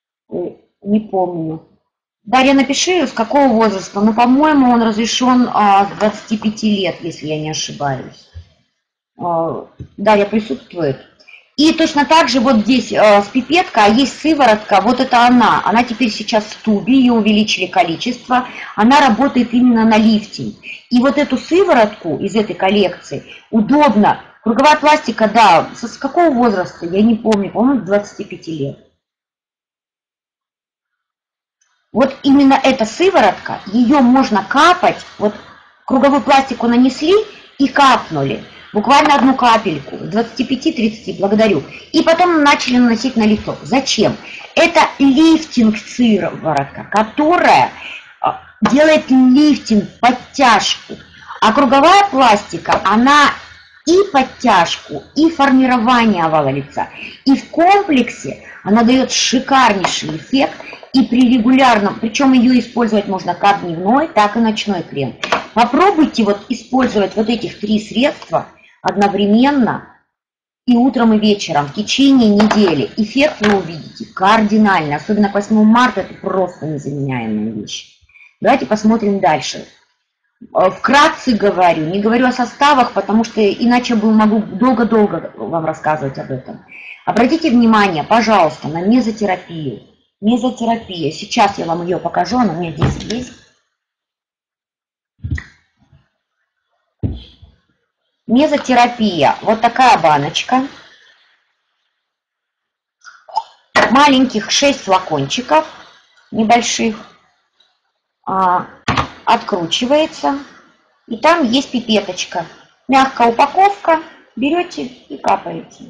не помню. Дарья, напиши, с какого возраста, но, по-моему, он разрешен с двадцати пяти лет, если я не ошибаюсь. Дарья присутствует. И точно так же вот здесь э, с пипетка, а есть сыворотка, вот это она. Она теперь сейчас в тубе, ее увеличили количество. Она работает именно на лифтинг. И вот эту сыворотку из этой коллекции удобно. Круговая пластика, да, с, с какого возраста, я не помню, по-моему, двадцати пяти лет. Вот именно эта сыворотка, ее можно капать, вот круговую пластику нанесли и капнули. Буквально одну капельку, двадцати пяти тридцати, благодарю. И потом начали наносить на лицо. Зачем? Это лифтинг сыворотка, которая делает лифтинг, подтяжку. А круговая пластика, она и подтяжку, и формирование овала лица. И в комплексе она дает шикарнейший эффект. И при регулярном, причем ее использовать можно как дневной, так и ночной крем. Попробуйте вот использовать вот этих три средства одновременно и утром, и вечером в течение недели. Эффект вы увидите кардинально, особенно к восьмому марта, это просто незаменяемая вещь. Давайте посмотрим дальше. Вкратце говорю, не говорю о составах, потому что иначе бы могу долго-долго вам рассказывать об этом. Обратите внимание, пожалуйста, на мезотерапию. Мезотерапия. Сейчас я вам ее покажу, она у меня здесь есть. Мезотерапия. Вот такая баночка. Маленьких шесть флакончиков небольших. А, откручивается. И там есть пипеточка. Мягкая упаковка. Берете и капаете.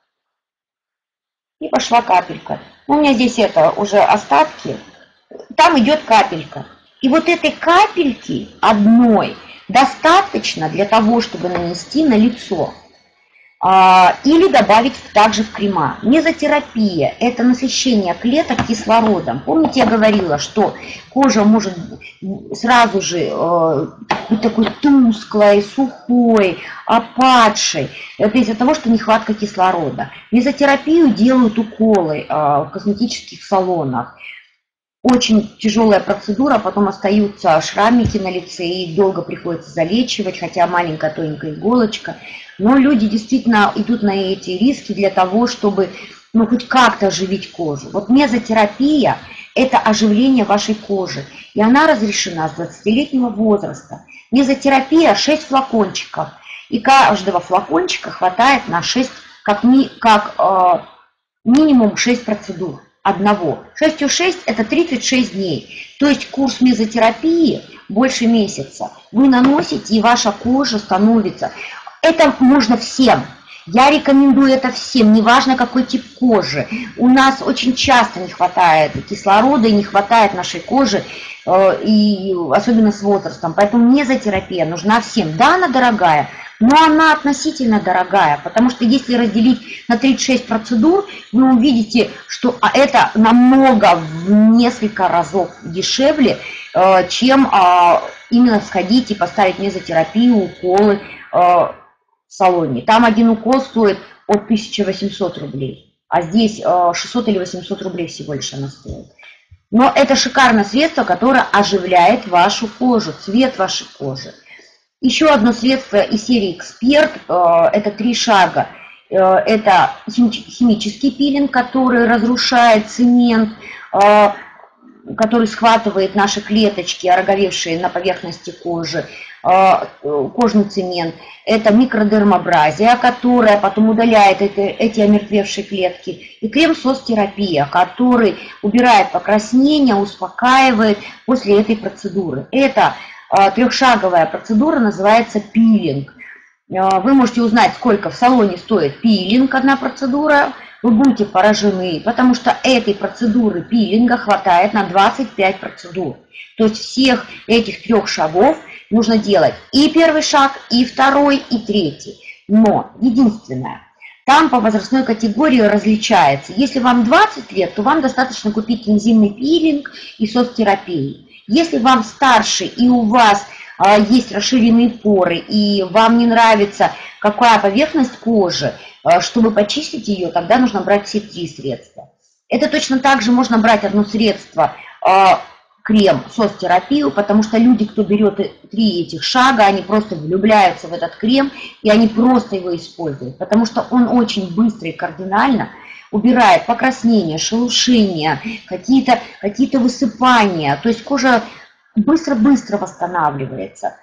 И пошла капелька. У меня здесь это уже остатки. Там идет капелька. И вот этой капельки одной достаточно для того, чтобы нанести на лицо. или добавить также в крема. Мезотерапия – это насыщение клеток кислородом. Помните, я говорила, что кожа может сразу же быть такой тусклой, сухой, опадшей. Это из-за того, что нехватка кислорода. Мезотерапию делают уколы в косметических салонах. Очень тяжелая процедура, потом остаются шрамики на лице, и долго приходится залечивать, хотя маленькая тоненькая иголочка. Но люди действительно идут на эти риски для того, чтобы ну, хоть как-то оживить кожу. Вот мезотерапия – это оживление вашей кожи, и она разрешена с двадцатилетнего возраста. Мезотерапия – шесть флакончиков, и каждого флакончика хватает на шесть, как, ми, как э, минимум шесть процедур. Одного. шесть шесть это тридцать шесть дней. То есть курс мезотерапии больше месяца. Вы наносите, и ваша кожа становится. Это можно всем. Я рекомендую это всем, неважно какой тип кожи. У нас очень часто не хватает кислорода и не хватает нашей кожи, и особенно с возрастом. Поэтому мезотерапия нужна всем. Да, она дорогая, но она относительно дорогая, потому что если разделить на тридцать шесть процедур, вы увидите, что это намного, в несколько разов дешевле, чем именно сходить и поставить мезотерапию, уколы в салоне. Там один укол стоит от тысячи восьмисот рублей, а здесь шестьсот или восемьсот рублей всего лишь она стоит. Но это шикарное средство, которое оживляет вашу кожу, цвет вашей кожи. Еще одно средство из серии «Эксперт» – это три шага. Это химический пилинг, который разрушает цемент, который схватывает наши клеточки, ороговевшие на поверхности кожи, кожный цемент. Это микродермабразия, которая потом удаляет эти, эти омертвевшие клетки. И крем-сос-терапия, который убирает покраснение, успокаивает после этой процедуры. Это трехшаговая процедура, называется пилинг. Вы можете узнать, сколько в салоне стоит пилинг, одна процедура. Вы будете поражены, потому что этой процедуры пилинга хватает на двадцать пять процедур. То есть всех этих трех шагов нужно делать и первый шаг, и второй, и третий. Но единственное, там по возрастной категории различается. Если вам двадцать лет, то вам достаточно купить энзимный пилинг и сос-терапию. Если вам старше и у вас а, есть расширенные поры, и вам не нравится какая поверхность кожи, а, чтобы почистить ее, тогда нужно брать все три средства. Это точно так же можно брать одно средство, а, крем, сос-терапию, потому что люди, кто берет три этих шага, они просто влюбляются в этот крем, и они просто его используют, потому что он очень быстро и кардинально убирает покраснение, шелушение, какие-то какие-то высыпания, то есть кожа быстро-быстро восстанавливается.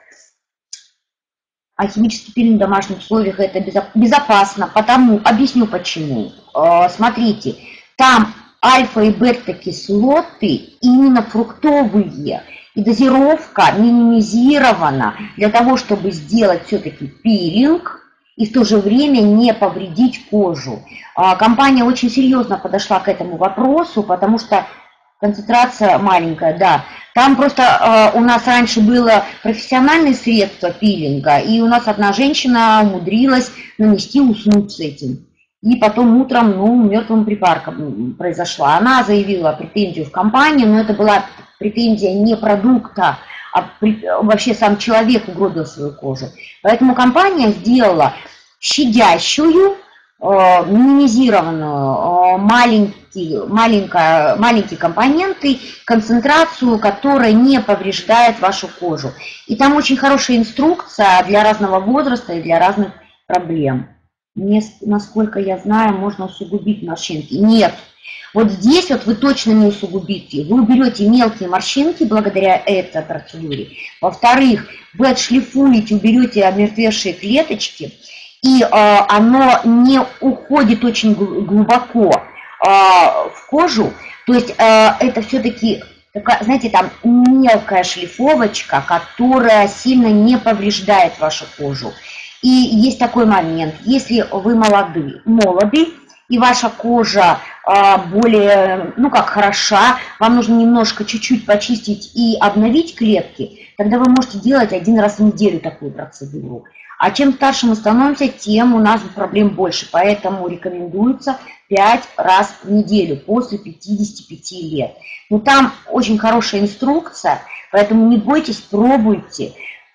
А химический пилинг в домашних условиях это безопасно, потому, объясню почему. Смотрите, там альфа и бета-кислоты именно фруктовые, и дозировка минимизирована для того, чтобы сделать все-таки пилинг и в то же время не повредить кожу. Компания очень серьезно подошла к этому вопросу, потому что концентрация маленькая, да. Там просто у нас раньше было профессиональное средство пилинга, и у нас одна женщина умудрилась нанести, уснуть с этим. И потом утром, ну, мертвым припадком произошла. Она заявила претензию в компанию, но это была претензия не продукта, а при, вообще сам человек угробил свою кожу. Поэтому компания сделала щадящую, э, минимизированную, э, маленький, маленькая, маленькие компоненты, концентрацию, которая не повреждает вашу кожу. И там очень хорошая инструкция для разного возраста и для разных проблем. Не, насколько я знаю, можно усугубить морщинки. Нет. Вот здесь вот вы точно не усугубите. Вы уберете мелкие морщинки благодаря этой процедуре. Во-вторых, вы отшлифуете, уберете омертвевшие клеточки, и э, оно не уходит очень глубоко э, в кожу. То есть э, это все-таки такая, знаете, там мелкая шлифовочка, которая сильно не повреждает вашу кожу. И есть такой момент, если вы молоды, молоды, и ваша кожа более, ну как, хороша, вам нужно немножко чуть-чуть почистить и обновить клетки, тогда вы можете делать один раз в неделю такую процедуру. А чем старше мы становимся, тем у нас проблем больше, поэтому рекомендуется пять раз в неделю после пятидесяти пяти лет. Но там очень хорошая инструкция, поэтому не бойтесь, пробуйте.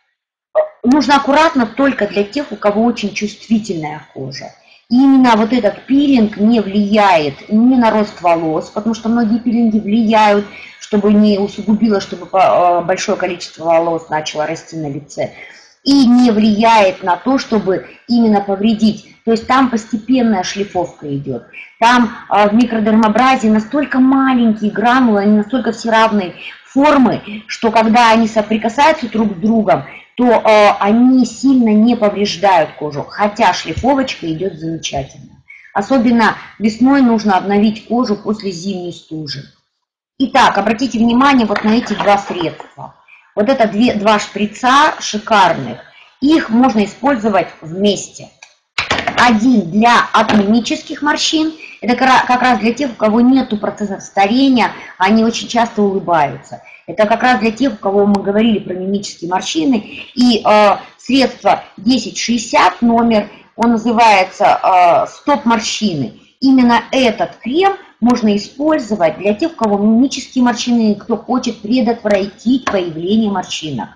Нужно аккуратно только для тех, у кого очень чувствительная кожа. И именно вот этот пилинг не влияет ни на рост волос, потому что многие пилинги влияют, чтобы не усугубило, чтобы большое количество волос начало расти на лице. И не влияет на то, чтобы именно повредить. То есть там постепенная шлифовка идет. Там в микродермабразе настолько маленькие гранулы, они настолько все равной формы, что когда они соприкасаются друг с другом, то э, они сильно не повреждают кожу, хотя шлифовочка идет замечательно. Особенно весной нужно обновить кожу после зимней стужи. Итак, обратите внимание вот на эти два средства. Вот это две, два шприца шикарных, их можно использовать вместе. Один для атонических морщин, это как раз для тех, у кого нет процессов старения, они очень часто улыбаются. Это как раз для тех, у кого мы говорили про мимические морщины. И э, средство десять шестьдесят номер, он называется э, стоп-морщины. Именно этот крем можно использовать для тех, у кого мимические морщины, кто хочет предотвратить появление морщинок.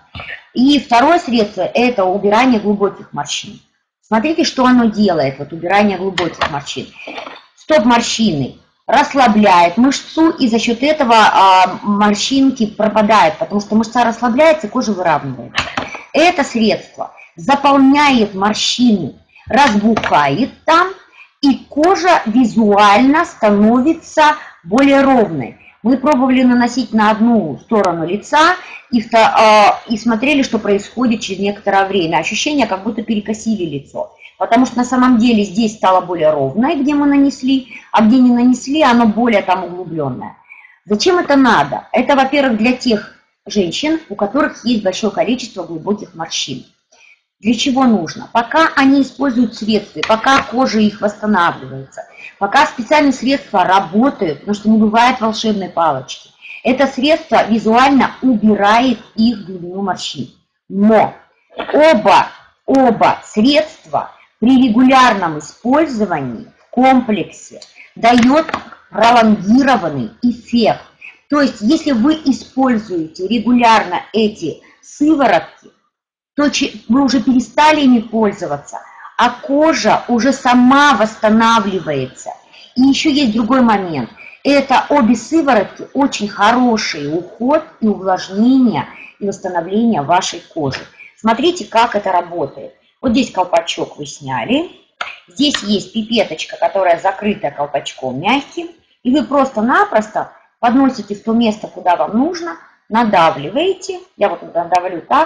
И второе средство – это убирание глубоких морщин. Смотрите, что оно делает, вот убирание глубоких морщин. Стоп-морщины расслабляет мышцу, и за счет этого а, морщинки пропадают, потому что мышца расслабляется, кожа выравнивается. Это средство заполняет морщины, разбухает там, и кожа визуально становится более ровной. Мы пробовали наносить на одну сторону лица и, э, и смотрели, что происходит через некоторое время. Ощущение, как будто перекосили лицо. Потому что на самом деле здесь стало более ровное, где мы нанесли, а где не нанесли, оно более там углубленное. Зачем это надо? Это, во-первых, для тех женщин, у которых есть большое количество глубоких морщин. Для чего нужно? Пока они используют средства, пока кожа их восстанавливается, пока специальные средства работают, потому что не бывает волшебной палочки, это средство визуально убирает их глубину морщин. Но оба, оба средства при регулярном использовании в комплексе дает пролонгированный эффект. То есть, если вы используете регулярно эти сыворотки, то вы уже перестали ими пользоваться, а кожа уже сама восстанавливается. И еще есть другой момент. Это обе сыворотки очень хороший уход и увлажнение и восстановление вашей кожи. Смотрите, как это работает. Вот здесь колпачок вы сняли. Здесь есть пипеточка, которая закрыта колпачком мягким. И вы просто-напросто подносите в то место, куда вам нужно, надавливаете. Я вот надавлю так.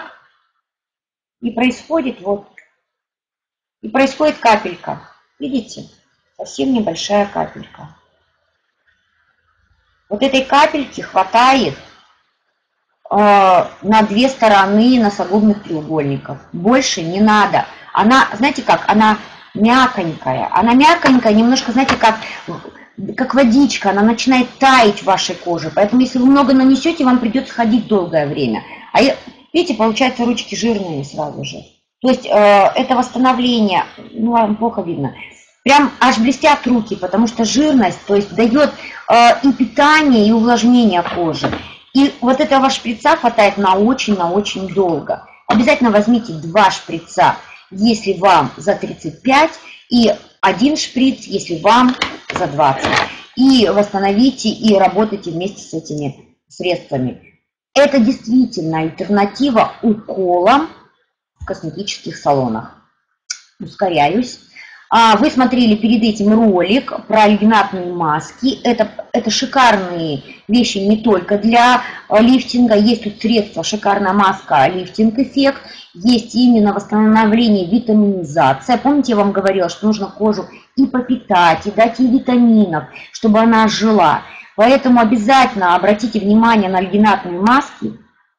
И происходит вот, и происходит капелька. Видите? Совсем небольшая капелька. Вот этой капельки хватает э, на две стороны носогубных треугольников. Больше не надо. Она, знаете как, она мяконькая. Она мяконькая, немножко, знаете, как, как водичка. Она начинает таять в вашей коже. Поэтому, если вы много нанесете, вам придется ходить долгое время. А я... Видите, получаются ручки жирные сразу же. То есть э, это восстановление, ну вам плохо видно, прям аж блестят руки, потому что жирность, то есть дает э, и питание, и увлажнение кожи. И вот этого шприца хватает на очень, на очень долго. Обязательно возьмите два шприца, если вам за тридцать пять, и один шприц, если вам за двадцать. И восстановите, и работайте вместе с этими средствами. Это действительно альтернатива уколам в косметических салонах. Ускоряюсь. Вы смотрели перед этим ролик про альгинатные маски. Это, это шикарные вещи не только для лифтинга. Есть тут средства, шикарная маска, лифтинг-эффект. Есть именно восстановление, витаминизация. Помните, я вам говорила, что нужно кожу и попитать, и дать ей витаминов, чтобы она ожила. Поэтому обязательно обратите внимание на альгинатные маски.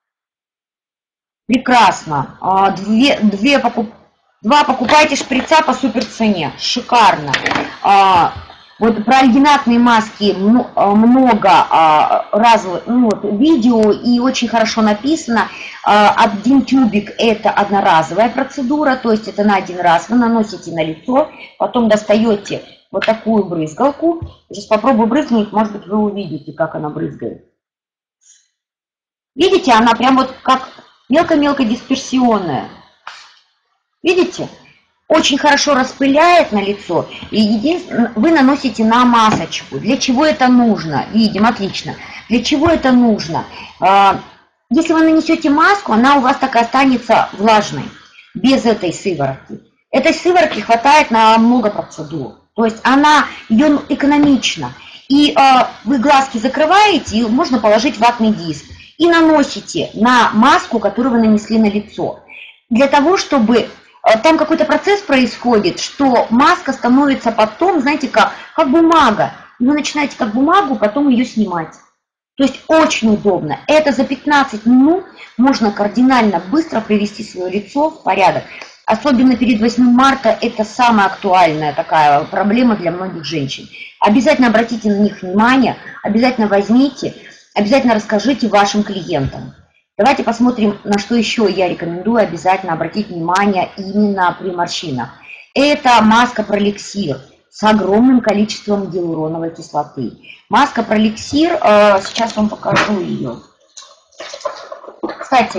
Прекрасно. Две, две покуп... Два покупайте шприца по супер цене. Шикарно. Вот про альгинатные маски много разных, ну, вот, видео, и очень хорошо написано. Один тюбик – это одноразовая процедура, то есть это на один раз. Вы наносите на лицо, потом достаете вот такую брызгалку. Сейчас попробую брызнуть, может быть, вы увидите, как она брызгает. Видите, она прям вот как мелко-мелко дисперсионная. Видите? Очень хорошо распыляет на лицо, и единственное, вы наносите на масочку. Для чего это нужно? Видим, отлично. Для чего это нужно? Если вы нанесете маску, она у вас так и останется влажной, без этой сыворотки. Этой сыворотки хватает на много процедур. То есть она, ее экономична. И вы глазки закрываете, и можно положить ватный диск. И наносите на маску, которую вы нанесли на лицо. Для того, чтобы... Там какой-то процесс происходит, что маска становится потом, знаете, как, как бумага. Вы начинаете как бумагу, потом ее снимать. То есть очень удобно. Это за пятнадцать минут можно кардинально быстро привести свое лицо в порядок. Особенно перед восьмым марта это самая актуальная такая проблема для многих женщин. Обязательно обратите на них внимание, обязательно возьмите, обязательно расскажите вашим клиентам. Давайте посмотрим, на что еще я рекомендую обязательно обратить внимание именно при морщинах. Это маска Проликсир с огромным количеством гиалуроновой кислоты. Маска Проликсир, сейчас вам покажу ее. Кстати,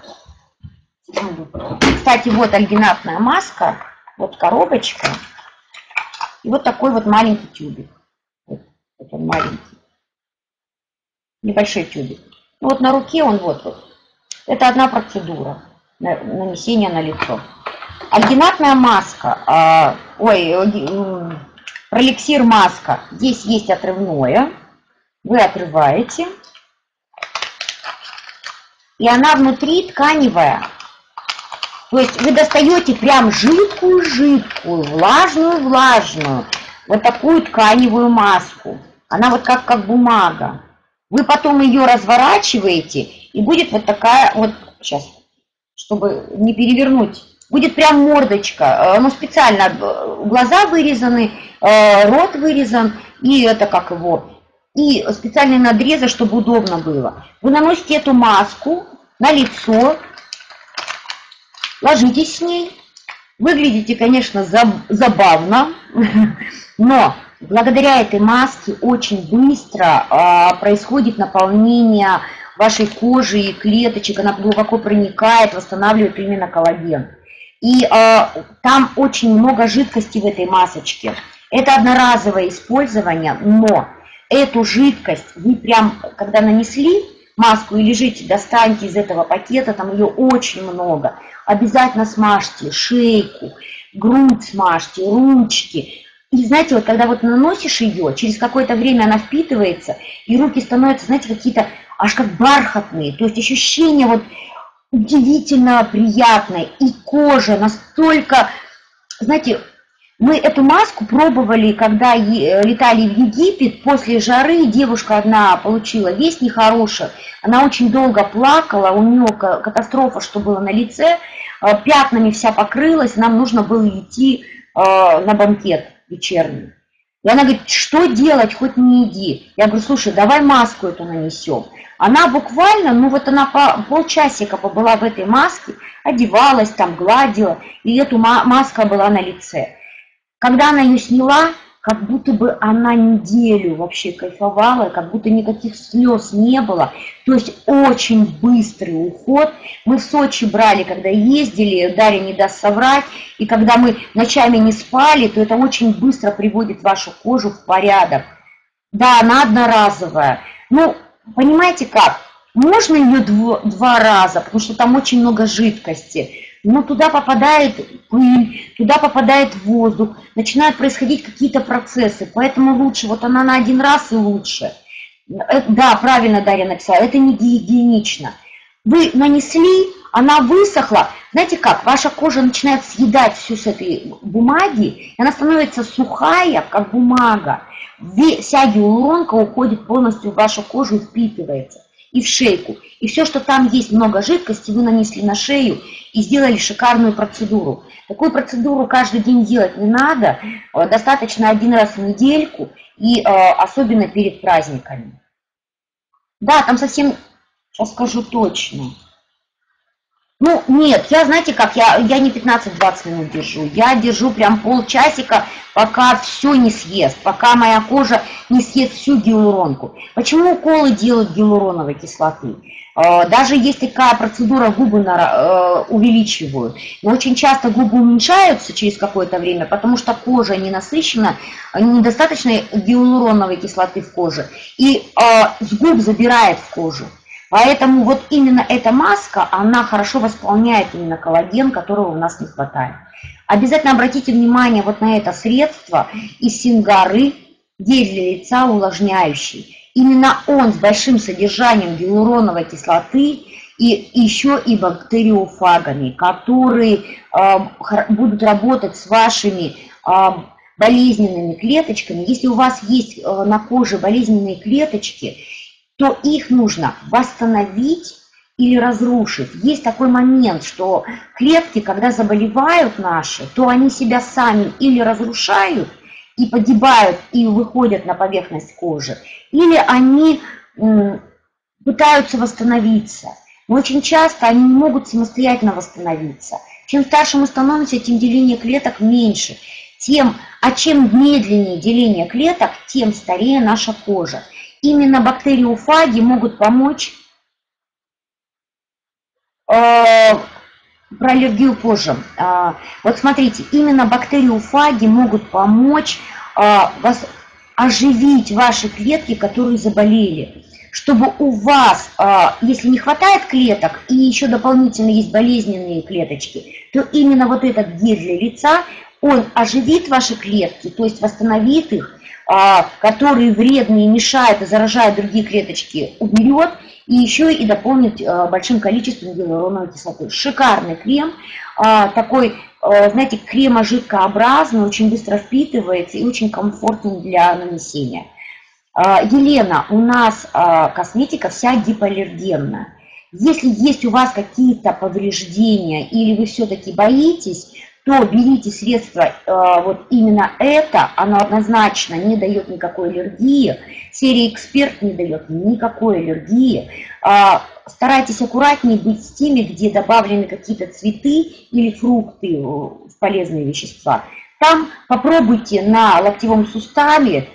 кстати, вот альгинатная маска, вот коробочка, и вот такой вот маленький тюбик. Вот, вот он маленький, небольшой тюбик. Вот на руке он вот вот. Это одна процедура нанесения на лицо. Альгинатная маска, э, ой, э, Проликсир маска. Здесь есть отрывное. Вы отрываете. И она внутри тканевая. То есть вы достаете прям жидкую-жидкую, влажную-влажную, вот такую тканевую маску. Она вот как, как бумага. Вы потом ее разворачиваете, и будет вот такая, вот сейчас, чтобы не перевернуть, будет прям мордочка, ну специально глаза вырезаны, рот вырезан, и это как его, и специальные надрезы, чтобы удобно было. Вы наносите эту маску на лицо, ложитесь с ней, выглядите, конечно, забавно, но... Благодаря этой маске очень быстро а, происходит наполнение вашей кожи и клеточек, она глубоко проникает, восстанавливает именно коллаген. И а, там очень много жидкости в этой масочке. Это одноразовое использование, но эту жидкость вы прям, когда нанесли маску и лежите, достаньте из этого пакета, там ее очень много. Обязательно смажьте шейку, грудь смажьте, ручки. И знаете, вот когда вот наносишь ее, через какое-то время она впитывается, и руки становятся, знаете, какие-то аж как бархатные. То есть ощущение вот удивительно приятное. И кожа настолько, знаете, мы эту маску пробовали, когда летали в Египет, после жары девушка одна получила весть нехорошую. Она очень долго плакала, у нее катастрофа, что было на лице, пятнами вся покрылась, нам нужно было идти на банкет вечерний. И она говорит, что делать, хоть не иди. Я говорю, слушай, давай маску эту нанесем. Она буквально, ну вот она по, полчасика побыла в этой маске, одевалась там, гладила, и эту маска была на лице. Когда она ее сняла, как будто бы она неделю вообще кайфовала, как будто никаких слез не было. То есть очень быстрый уход. Мы в Сочи брали, когда ездили, Дарья не даст соврать, и когда мы ночами не спали, то это очень быстро приводит вашу кожу в порядок. Да, она одноразовая. Ну, понимаете как? Можно ее дв- два раза, потому что там очень много жидкости. Но туда попадает пыль, туда попадает воздух, начинают происходить какие-то процессы. Поэтому лучше, вот она на один раз и лучше. Да, правильно Дарья написала, это не гигиенично. Вы нанесли, она высохла. Знаете как, ваша кожа начинает съедать всю с этой бумаги, и она становится сухая, как бумага. Вся гиалуронка уходит полностью в вашу кожу и впитывается. и в шейку. И все, что там есть много жидкости, вы нанесли на шею и сделали шикарную процедуру. Такую процедуру каждый день делать не надо, достаточно один раз в недельку, и особенно перед праздниками. Да, там совсем, сейчас скажу точно. Ну, нет, я, знаете как, я, я не пятнадцать-двадцать минут держу, я держу прям полчасика, пока все не съест, пока моя кожа не съест всю гиалуронку. Почему уколы делают гиалуроновой кислоты? Даже есть такая процедура, губы увеличивают, но очень часто губы уменьшаются через какое-то время, потому что кожа не насыщена, недостаточно гиалуроновой кислоты в коже, и с губ забирает в кожу. Поэтому вот именно эта маска, она хорошо восполняет именно коллаген, которого у нас не хватает. Обязательно обратите внимание вот на это средство из Сингары, гель для лица увлажняющий. Именно он с большим содержанием гиалуроновой кислоты и еще и бактериофагами, которые э, будут работать с вашими э, болезненными клеточками. Если у вас есть э, на коже болезненные клеточки, то их нужно восстановить или разрушить. Есть такой момент, что клетки, когда заболевают наши, то они себя сами или разрушают и погибают, и выходят на поверхность кожи, или они пытаются восстановиться. Но очень часто они не могут самостоятельно восстановиться. Чем старше мы становимся, тем деление клеток меньше. Тем, а чем медленнее деление клеток, тем старее наша кожа. Именно бактериофаги могут помочь, э, про аллергию позже. Э, вот смотрите, именно бактериофаги могут помочь э, вас оживить ваши клетки, которые заболели. Чтобы у вас, э, если не хватает клеток и еще дополнительно есть болезненные клеточки, то именно вот этот гель для лица, он оживит ваши клетки, то есть восстановит их, которые вредные, мешают и заражают другие клеточки, уберет и еще и дополнит большим количеством гиалуроновой кислоты. Шикарный крем, такой, знаете, кремо-жидкообразный, очень быстро впитывается и очень комфортный для нанесения. Елена, у нас косметика вся гипоаллергенная. Если есть у вас какие-то повреждения или вы все-таки боитесь, то берите средство, вот именно это, оно однозначно не дает никакой аллергии. Серия «Эксперт» не дает никакой аллергии. Старайтесь аккуратнее быть с теми, где добавлены какие-то цветы или фрукты в полезные вещества. Там попробуйте на локтевом суставе,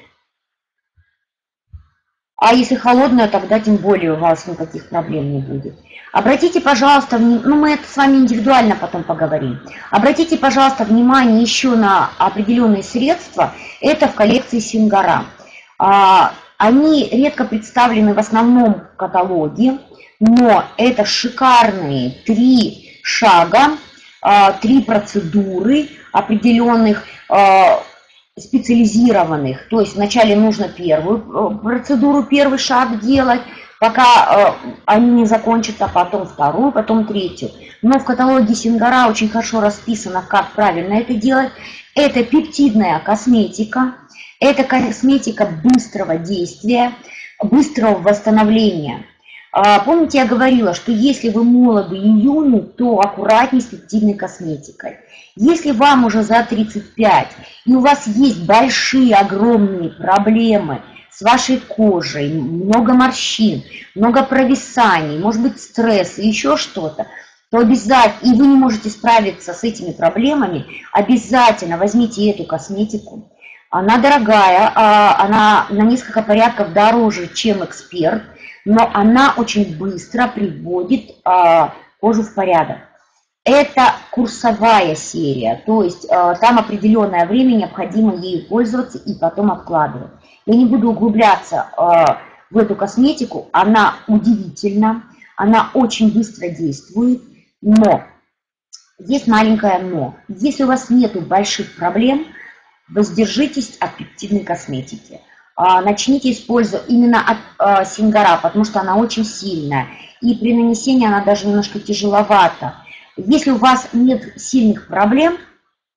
а если холодное, тогда тем более у вас никаких проблем не будет. Обратите, пожалуйста, ну мы это с вами индивидуально потом поговорим. Обратите, пожалуйста, внимание еще на определенные средства. Это в коллекции Сингара. Они редко представлены в основном каталоге, но это шикарные три шага, три процедуры определенных, специализированных. То есть вначале нужно первую процедуру, первый шаг делать, пока э, они не закончат, а потом вторую, потом третью. Но в каталоге Сингара очень хорошо расписано, как правильно это делать. Это пептидная косметика, это косметика быстрого действия, быстрого восстановления. А, помните, я говорила, что если вы молоды и юны, то аккуратней с пептидной косметикой. Если вам уже за тридцать пять, и у вас есть большие, огромные проблемы с вашей кожей, много морщин, много провисаний, может быть стресс и еще что-то, то обязательно, и вы не можете справиться с этими проблемами, обязательно возьмите эту косметику. Она дорогая, она на несколько порядков дороже, чем «Эксперт», но она очень быстро приводит кожу в порядок. Это курсовая серия, то есть э, там определенное время необходимо ею пользоваться и потом откладывать. Я не буду углубляться э, в эту косметику, она удивительна, она очень быстро действует, но есть маленькое но. Если у вас нет больших проблем, воздержитесь от пептидной косметики. Э, начните использовать именно от э, Сингара, потому что она очень сильная, и при нанесении она даже немножко тяжеловата. Если у вас нет сильных проблем,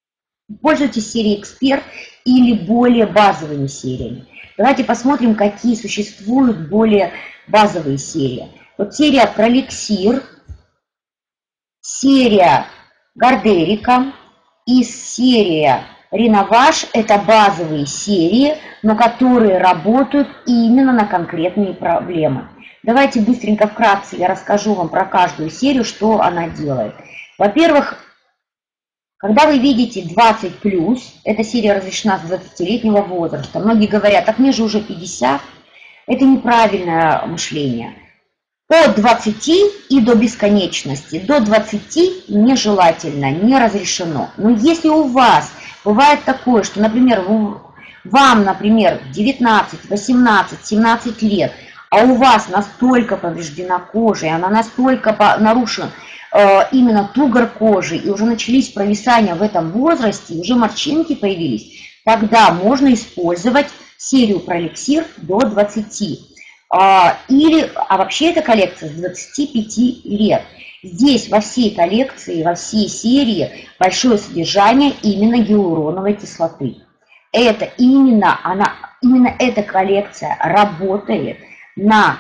Пользуйтесь серией «Эксперт» или более базовыми сериями. Давайте посмотрим, какие существуют более базовые серии. Вот серия Prolixir, серия Гардерика и серия Renovage – это базовые серии, но которые работают именно на конкретные проблемы. Давайте быстренько вкратце я расскажу вам про каждую серию, что она делает. Во-первых, когда вы видите двадцать плюс, эта серия разрешена с двадцатилетнего возраста. Многие говорят, так мне же уже пятьдесят. Это неправильное мышление. От двадцати и до бесконечности. До двадцати нежелательно, не разрешено. Но если у вас бывает такое, что, например, вам, например, девятнадцать, восемнадцать, семнадцать лет, а у вас настолько повреждена кожа, и она настолько нарушена, именно тугор кожи, и уже начались провисания в этом возрасте, уже морщинки появились, тогда можно использовать серию Prolixir до двадцати. Или, а вообще эта коллекция с двадцати пяти лет. Здесь во всей коллекции, во всей серии большое содержание именно гиалуроновой кислоты. Это именно, она, именно эта коллекция работает на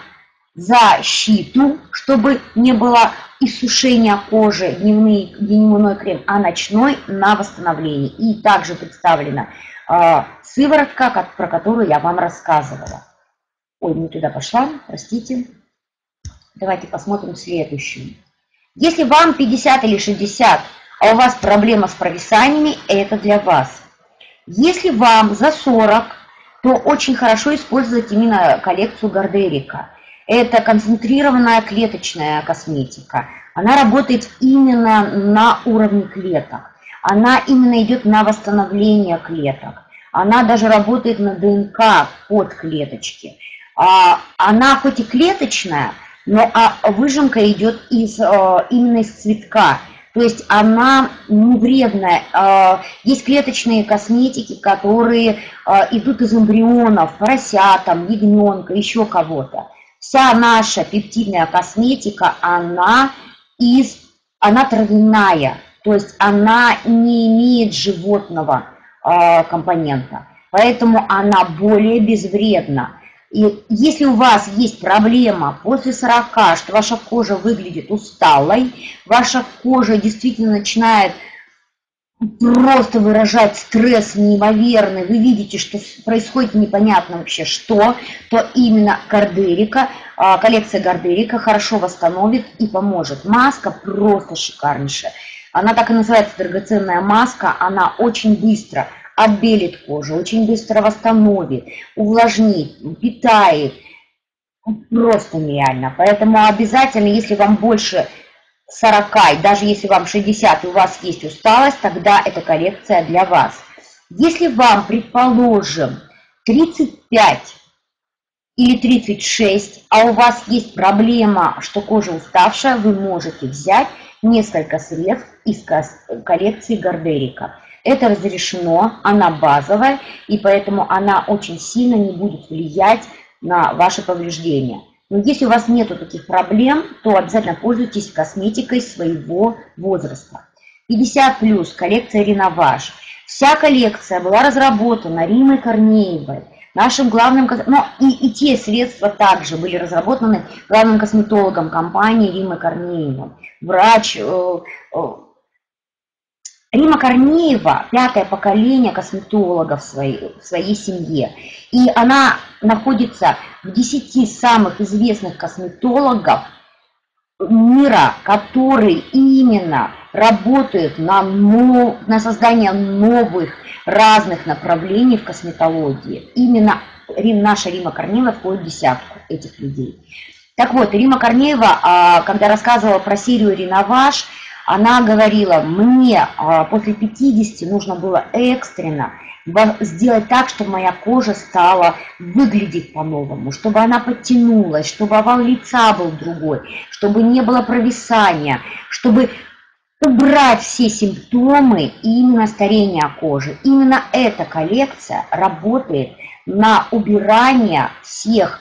защиту, чтобы не было иссушения кожи, дневный, дневной крем, а ночной на восстановление. И также представлена э, сыворотка, как, про которую я вам рассказывала. Ой, не туда пошла, простите. Давайте посмотрим следующую. Если вам пятьдесят или шестьдесят, а у вас проблема с провисаниями, это для вас. Если вам за сорок, то очень хорошо использовать именно коллекцию Гардерика. Это концентрированная клеточная косметика. Она работает именно на уровне клеток. Она именно идет на восстановление клеток. Она даже работает на ДНК под клеточки. Она хоть и клеточная, но выжимка идет из, именно из цветка. То есть она не вредная. Есть клеточные косметики, которые идут из эмбрионов, поросятам, ягненка, еще кого-то. Вся наша пептидная косметика, она, из, она травяная, то есть она не имеет животного э, компонента, поэтому она более безвредна. И если у вас есть проблема после сорока, что ваша кожа выглядит усталой, ваша кожа действительно начинает просто выражать стресс неимоверный, вы видите, что происходит непонятно вообще что, то именно Гардерика, коллекция Гардерика хорошо восстановит и поможет. Маска просто шикарнейшая. Она так и называется, драгоценная маска, она очень быстро отбелит кожу, очень быстро восстановит, увлажнит, питает. Просто нереально. Поэтому обязательно, если вам больше сорока, и даже если вам шестьдесят, и у вас есть усталость, тогда эта коллекция для вас. Если вам, предположим, тридцать пять или тридцать шесть, а у вас есть проблема, что кожа уставшая, вы можете взять несколько средств из коллекции Гардерика. Это разрешено, она базовая, и поэтому она очень сильно не будет влиять на ваши повреждения. Но если у вас нет таких проблем, то обязательно пользуйтесь косметикой своего возраста. пятьдесят плюс, коллекция Renovage. Вся коллекция была разработана Римой Корнеевой, нашим главным, ну и, и те средства также были разработаны главным косметологом компании Римой Корнеевой. Врач э, э, Рима Корнеева, пятое поколение косметологов в своей, в своей семье. И она находится в десяти самых известных косметологов мира, которые именно работают на, нов... на создание новых разных направлений в косметологии. Именно Рим, наша Рима Корнеева входит в десятку этих людей. Так вот, Рима Корнеева, когда рассказывала про серию Renovage, она говорила, мне после пятидесяти нужно было экстренно сделать так, чтобы моя кожа стала выглядеть по-новому, чтобы она подтянулась, чтобы овал лица был другой, чтобы не было провисания, чтобы убрать все симптомы именно старения кожи. Именно эта коллекция работает на убирание всех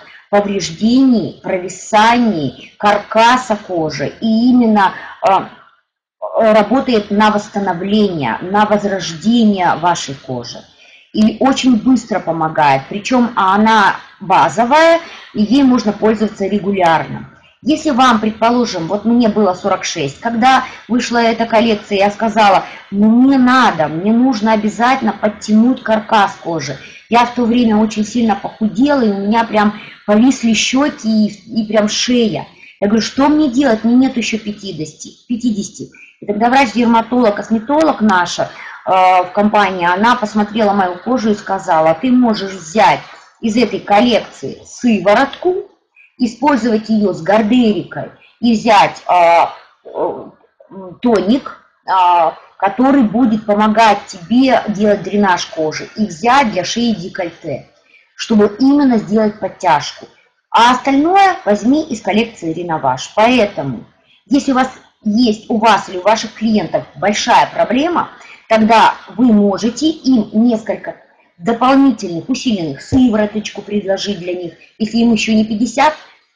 повреждений, провисаний, каркаса кожи. И именно работает на восстановление, на возрождение вашей кожи. И очень быстро помогает. Причем она базовая, и ей можно пользоваться регулярно. Если вам, предположим, вот мне было сорок шесть, когда вышла эта коллекция, я сказала, мне надо, мне нужно обязательно подтянуть каркас кожи. Я в то время очень сильно похудела, и у меня прям повисли щеки и, и прям шея. Я говорю, что мне делать? Мне нет еще пятидесяти. пятидесяти. И тогда врач-дерматолог, косметолог наша э, в компании, она посмотрела мою кожу и сказала, ты можешь взять из этой коллекции сыворотку, использовать ее с гардерикой и взять э, э, тоник, э, который будет помогать тебе делать дренаж кожи, и взять для шеи декольте, чтобы именно сделать подтяжку. А остальное возьми из коллекции Реноваж. Поэтому, если у вас есть у вас или у ваших клиентов большая проблема, тогда вы можете им несколько дополнительных, усиленных сывороточку предложить для них. Если им еще не пятьдесят,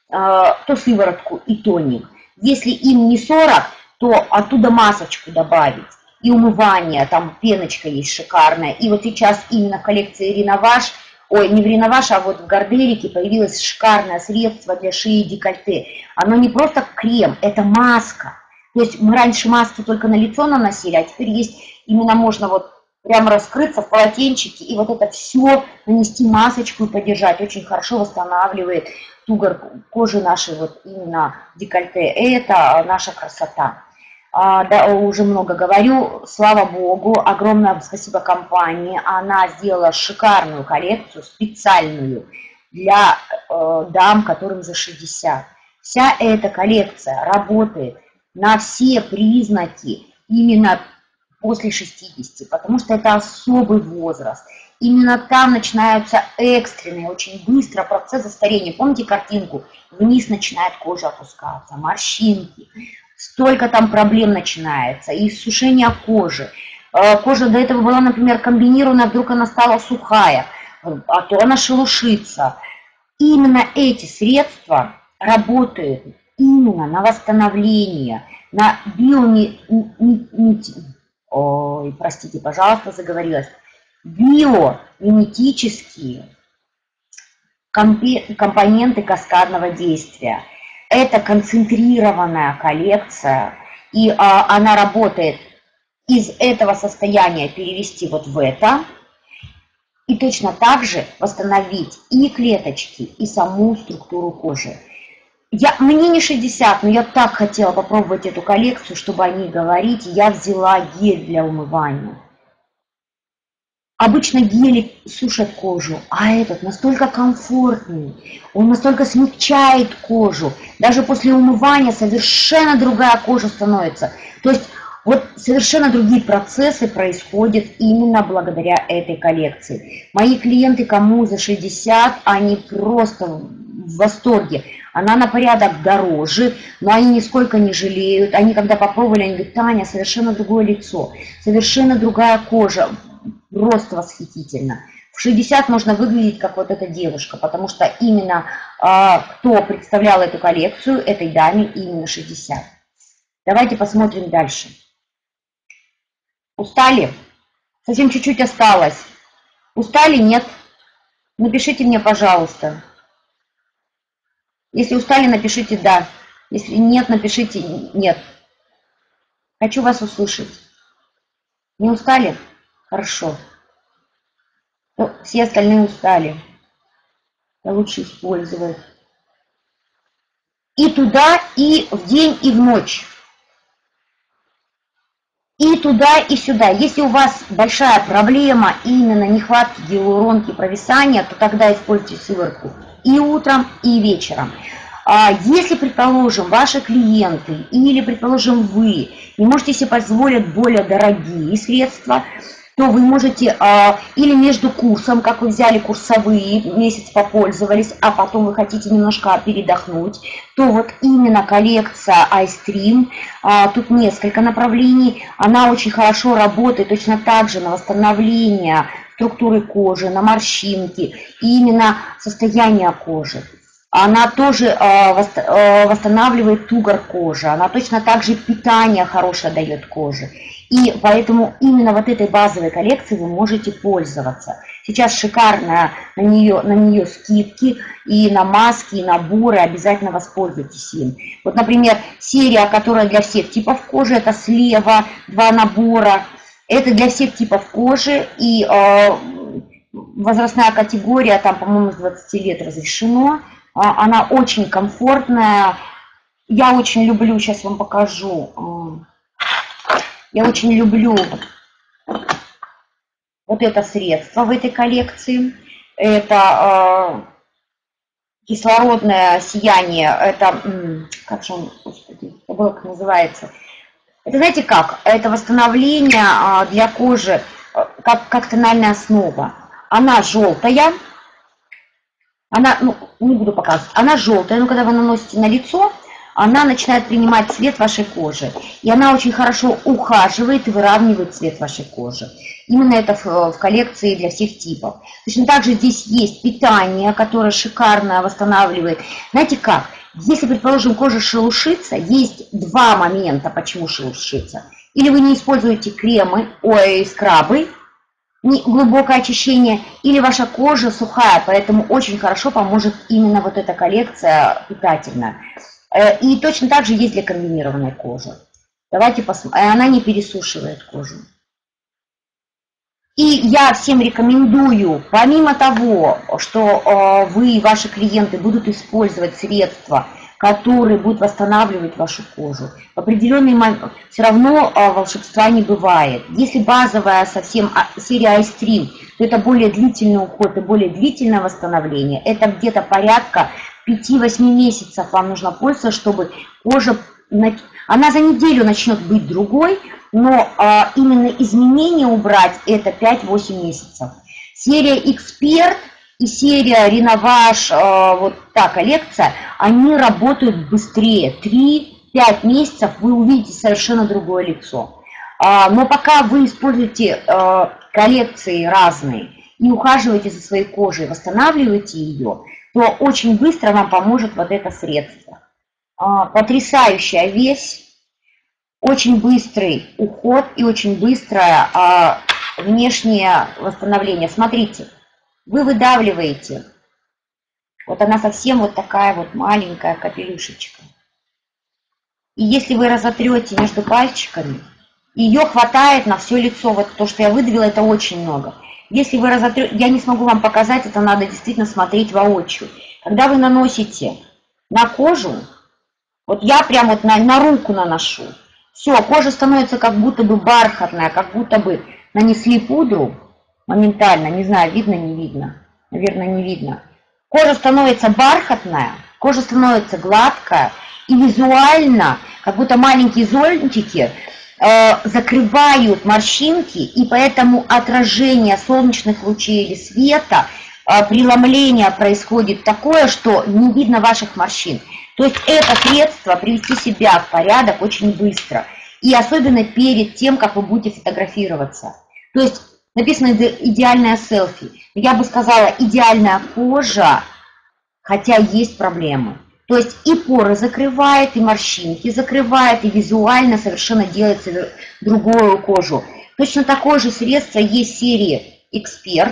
то сыворотку и тоник. Если им не сорок, то оттуда масочку добавить. И умывание, там пеночка есть шикарная. И вот сейчас именно в коллекции Реноваж, ой, не в Реноваж, а вот в Гардерике появилось шикарное средство для шеи и декольте. Оно не просто крем, это маска. То есть мы раньше маски только на лицо наносили, а теперь есть именно можно вот прямо раскрыться в полотенчике и вот это все нанести масочку и подержать. Очень хорошо восстанавливает тугор кожи нашей, вот именно декольте. Это наша красота. А, да, уже много говорю, слава богу, огромное спасибо компании. Она сделала шикарную коллекцию, специальную для э, дам, которым за шестьдесят. Вся эта коллекция работает на все признаки именно после шестидесяти, потому что это особый возраст. Именно там начинаются экстренные, очень быстро процессы старения. Помните картинку? Вниз начинает кожа опускаться, морщинки. Столько там проблем начинается. И сушение кожи. Кожа до этого была, например, комбинированная, вдруг она стала сухая, а то она шелушится. Именно эти средства работают именно на восстановление, на биоми... Ой, простите, пожалуйста, заговорилась. Биомиметические компоненты каскадного действия. Это концентрированная коллекция, и а, она работает из этого состояния перевести вот в это, и точно так же восстановить и клеточки, и саму структуру кожи. Я, мне не шестьдесят, но я так хотела попробовать эту коллекцию, чтобы о ней говорить, и я взяла гель для умывания. Обычно гели сушат кожу, а этот настолько комфортный, он настолько смягчает кожу. Даже после умывания совершенно другая кожа становится. То есть вот совершенно другие процессы происходят именно благодаря этой коллекции. Мои клиенты, кому за шестьдесят, они просто в восторге. Она на порядок дороже, но они нисколько не жалеют. Они когда попробовали, они говорят, Таня, совершенно другое лицо, совершенно другая кожа. Просто восхитительно. В шестьдесят можно выглядеть как вот эта девушка, потому что именно э, кто представлял эту коллекцию, этой даме именно шестьдесят. Давайте посмотрим дальше. Устали? Совсем чуть-чуть осталось. Устали? Нет? Напишите мне, пожалуйста. Если устали, напишите «да». Если нет, напишите «нет». Хочу вас услышать. Не устали? Хорошо. Но все остальные устали. Это лучше использовать. И туда, и в день, и в ночь. И туда, и сюда. Если у вас большая проблема именно нехватки гиалуронки, провисания, то тогда используйте сыворотку и утром, и вечером. Если, предположим, ваши клиенты или, предположим, вы не можете себе позволить более дорогие средства, то вы можете а, или между курсом, как вы взяли курсовые, месяц попользовались, а потом вы хотите немножко передохнуть, то вот именно коллекция iStream, а, тут несколько направлений, она очень хорошо работает точно так же на восстановление структуры кожи, на морщинки и именно состояние кожи. Она тоже восстанавливает тугор кожи, она точно так же питание хорошее дает коже. И поэтому именно вот этой базовой коллекцией вы можете пользоваться. Сейчас шикарно на нее, на нее скидки и на маски, и наборы, обязательно воспользуйтесь им. Вот, например, серия, которая для всех типов кожи, это слева два набора. Это для всех типов кожи, и э, возрастная категория, там, по-моему, с двадцати лет разрешено. Она очень комфортная. Я очень люблю, сейчас вам покажу. Я очень люблю вот это средство в этой коллекции. Это э, кислородное сияние. Это, как же он, господи, забыла, как называется. Это знаете как? Это восстановление э, для кожи, э, как, как тональная основа. Она желтая. Она, ну, не буду показывать, она желтая, но когда вы наносите на лицо, она начинает принимать цвет вашей кожи. И она очень хорошо ухаживает и выравнивает цвет вашей кожи. Именно это в, в коллекции для всех типов. Точно так же здесь есть питание, которое шикарно восстанавливает. Знаете как? Если, предположим, кожа шелушится, есть два момента, почему шелушится. Или вы не используете кремы, ой, скрабы, глубокое очищение, или ваша кожа сухая, поэтому очень хорошо поможет именно вот эта коллекция питательная. И точно так же есть для комбинированной кожи. Давайте посмотрим. Она не пересушивает кожу. И я всем рекомендую, помимо того, что вы и ваши клиенты будут использовать средства, которые будут восстанавливать вашу кожу. В определенный момент все равно волшебства не бывает. Если базовая совсем серия iStream, то это более длительный уход и более длительное восстановление. Это где-то порядка пяти-восьми месяцев вам нужно пользоваться, чтобы кожа, она за неделю начнет быть другой, но именно изменения убрать это пять-восемь месяцев. Серия Expert и серия Реноваж, вот та коллекция, они работают быстрее. три-пять месяцев вы увидите совершенно другое лицо. Но пока вы используете коллекции разные и ухаживаете за своей кожей, восстанавливаете ее, то очень быстро вам поможет вот это средство. Потрясающая вещь, очень быстрый уход и очень быстрое внешнее восстановление. Смотрите. Вы выдавливаете, вот она совсем вот такая вот маленькая капелюшечка. И если вы разотрете между пальчиками, ее хватает на все лицо. Вот то, что я выдавила, это очень много. Если вы разотрете, я не смогу вам показать, это надо действительно смотреть воочию. Когда вы наносите на кожу, вот я прям вот на, на руку наношу, все, кожа становится как будто бы бархатная, как будто бы нанесли пудру. Моментально, не знаю, видно, не видно. Наверное, не видно. Кожа становится бархатная, кожа становится гладкая. И визуально, как будто маленькие зонтики, э, закрывают морщинки. И поэтому отражение солнечных лучей или света, э, преломление происходит такое, что не видно ваших морщин. То есть это средство привести себя в порядок очень быстро. И особенно перед тем, как вы будете фотографироваться. То есть написано идеальная селфи. Я бы сказала идеальная кожа, хотя есть проблемы. То есть и поры закрывает, и морщинки закрывает, и визуально совершенно делается другую кожу. Точно такое же средство есть в серии Expert.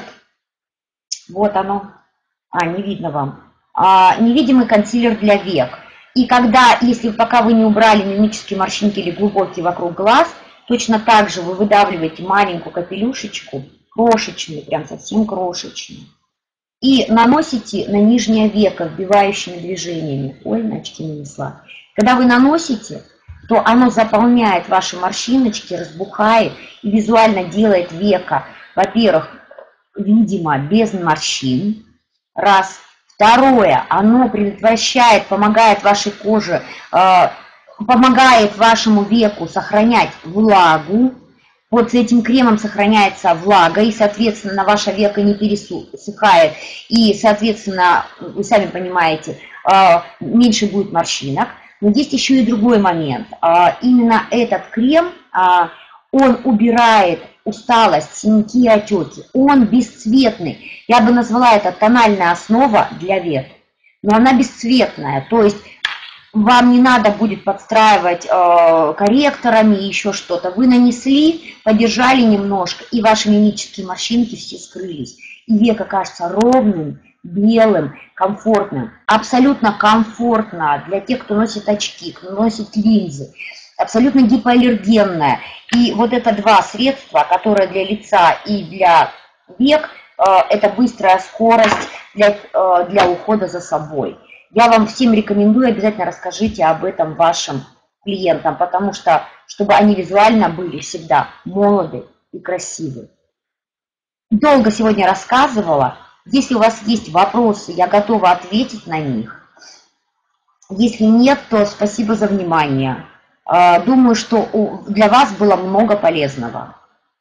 Вот оно. А, не видно вам. А, невидимый консилер для век. И когда, если пока вы не убрали мимические морщинки или глубокие вокруг глаз, точно так же вы выдавливаете маленькую капелюшечку, крошечную, прям совсем крошечную, и наносите на нижнее веко вбивающими движениями. Ой, на очки нанесла. Когда вы наносите, то оно заполняет ваши морщиночки, разбухает и визуально делает веко, во-первых, видимо, без морщин. Раз. Второе, оно предотвращает, помогает вашей коже, э, помогает вашему веку сохранять влагу. Вот с этим кремом сохраняется влага, и, соответственно, ваше веко не пересыхает. И, соответственно, вы сами понимаете, э, меньше будет морщинок. Но есть еще и другой момент. Э, именно этот крем, э, он убирает усталость, синяки и отеки. Он бесцветный. Я бы назвала это тональная основа для век. но она бесцветная, то есть вам не надо будет подстраивать э, корректорами и еще что-то. Вы нанесли, подержали немножко, и ваши мимические морщинки все скрылись. И веко кажется ровным, белым, комфортным. Абсолютно комфортно для тех, кто носит очки, кто носит линзы. Абсолютно гипоаллергенная. И вот это два средства, которые для лица и для век, э, это быстрая скорость для, э, для ухода за собой. Я вам всем рекомендую, обязательно расскажите об этом вашим клиентам, потому что, чтобы они визуально были всегда молоды и красивы. Долго сегодня рассказывала. Если у вас есть вопросы, я готова ответить на них. Если нет, то спасибо за внимание. Думаю, что для вас было много полезного.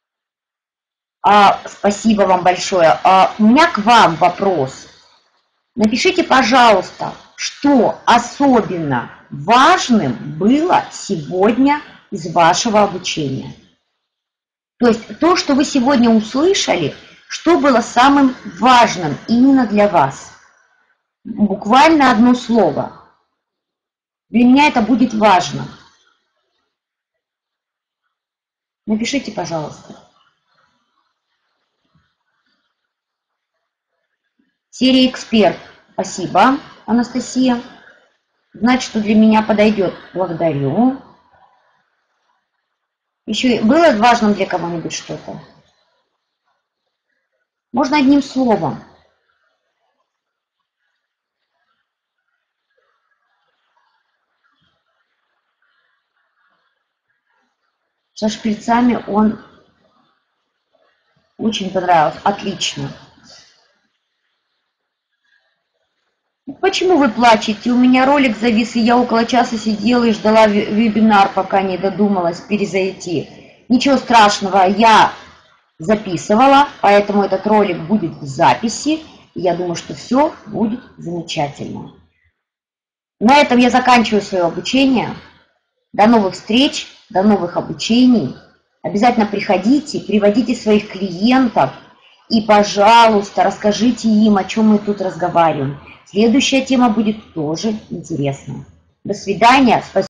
Спасибо вам большое. У меня к вам вопрос. Напишите, пожалуйста, что особенно важным было сегодня из вашего обучения. То есть то, что вы сегодня услышали, что было самым важным именно для вас. Буквально одно слово. Для меня это будет важно. Напишите, пожалуйста. Серия «Эксперт». Спасибо, Анастасия. Значит, что для меня подойдет. Благодарю. Еще было важным для кого-нибудь что-то? Можно одним словом. Со шприцами он очень понравился. Отлично. Почему вы плачете? У меня ролик завис, и я около часа сидела и ждала вебинар, пока не додумалась перезайти. Ничего страшного, я записывала, поэтому этот ролик будет в записи. И я думаю, что все будет замечательно. На этом я заканчиваю свое обучение. До новых встреч, до новых обучений. Обязательно приходите, приводите своих клиентов и, пожалуйста, расскажите им, о чем мы тут разговариваем. Следующая тема будет тоже интересна. До свидания. Спасибо.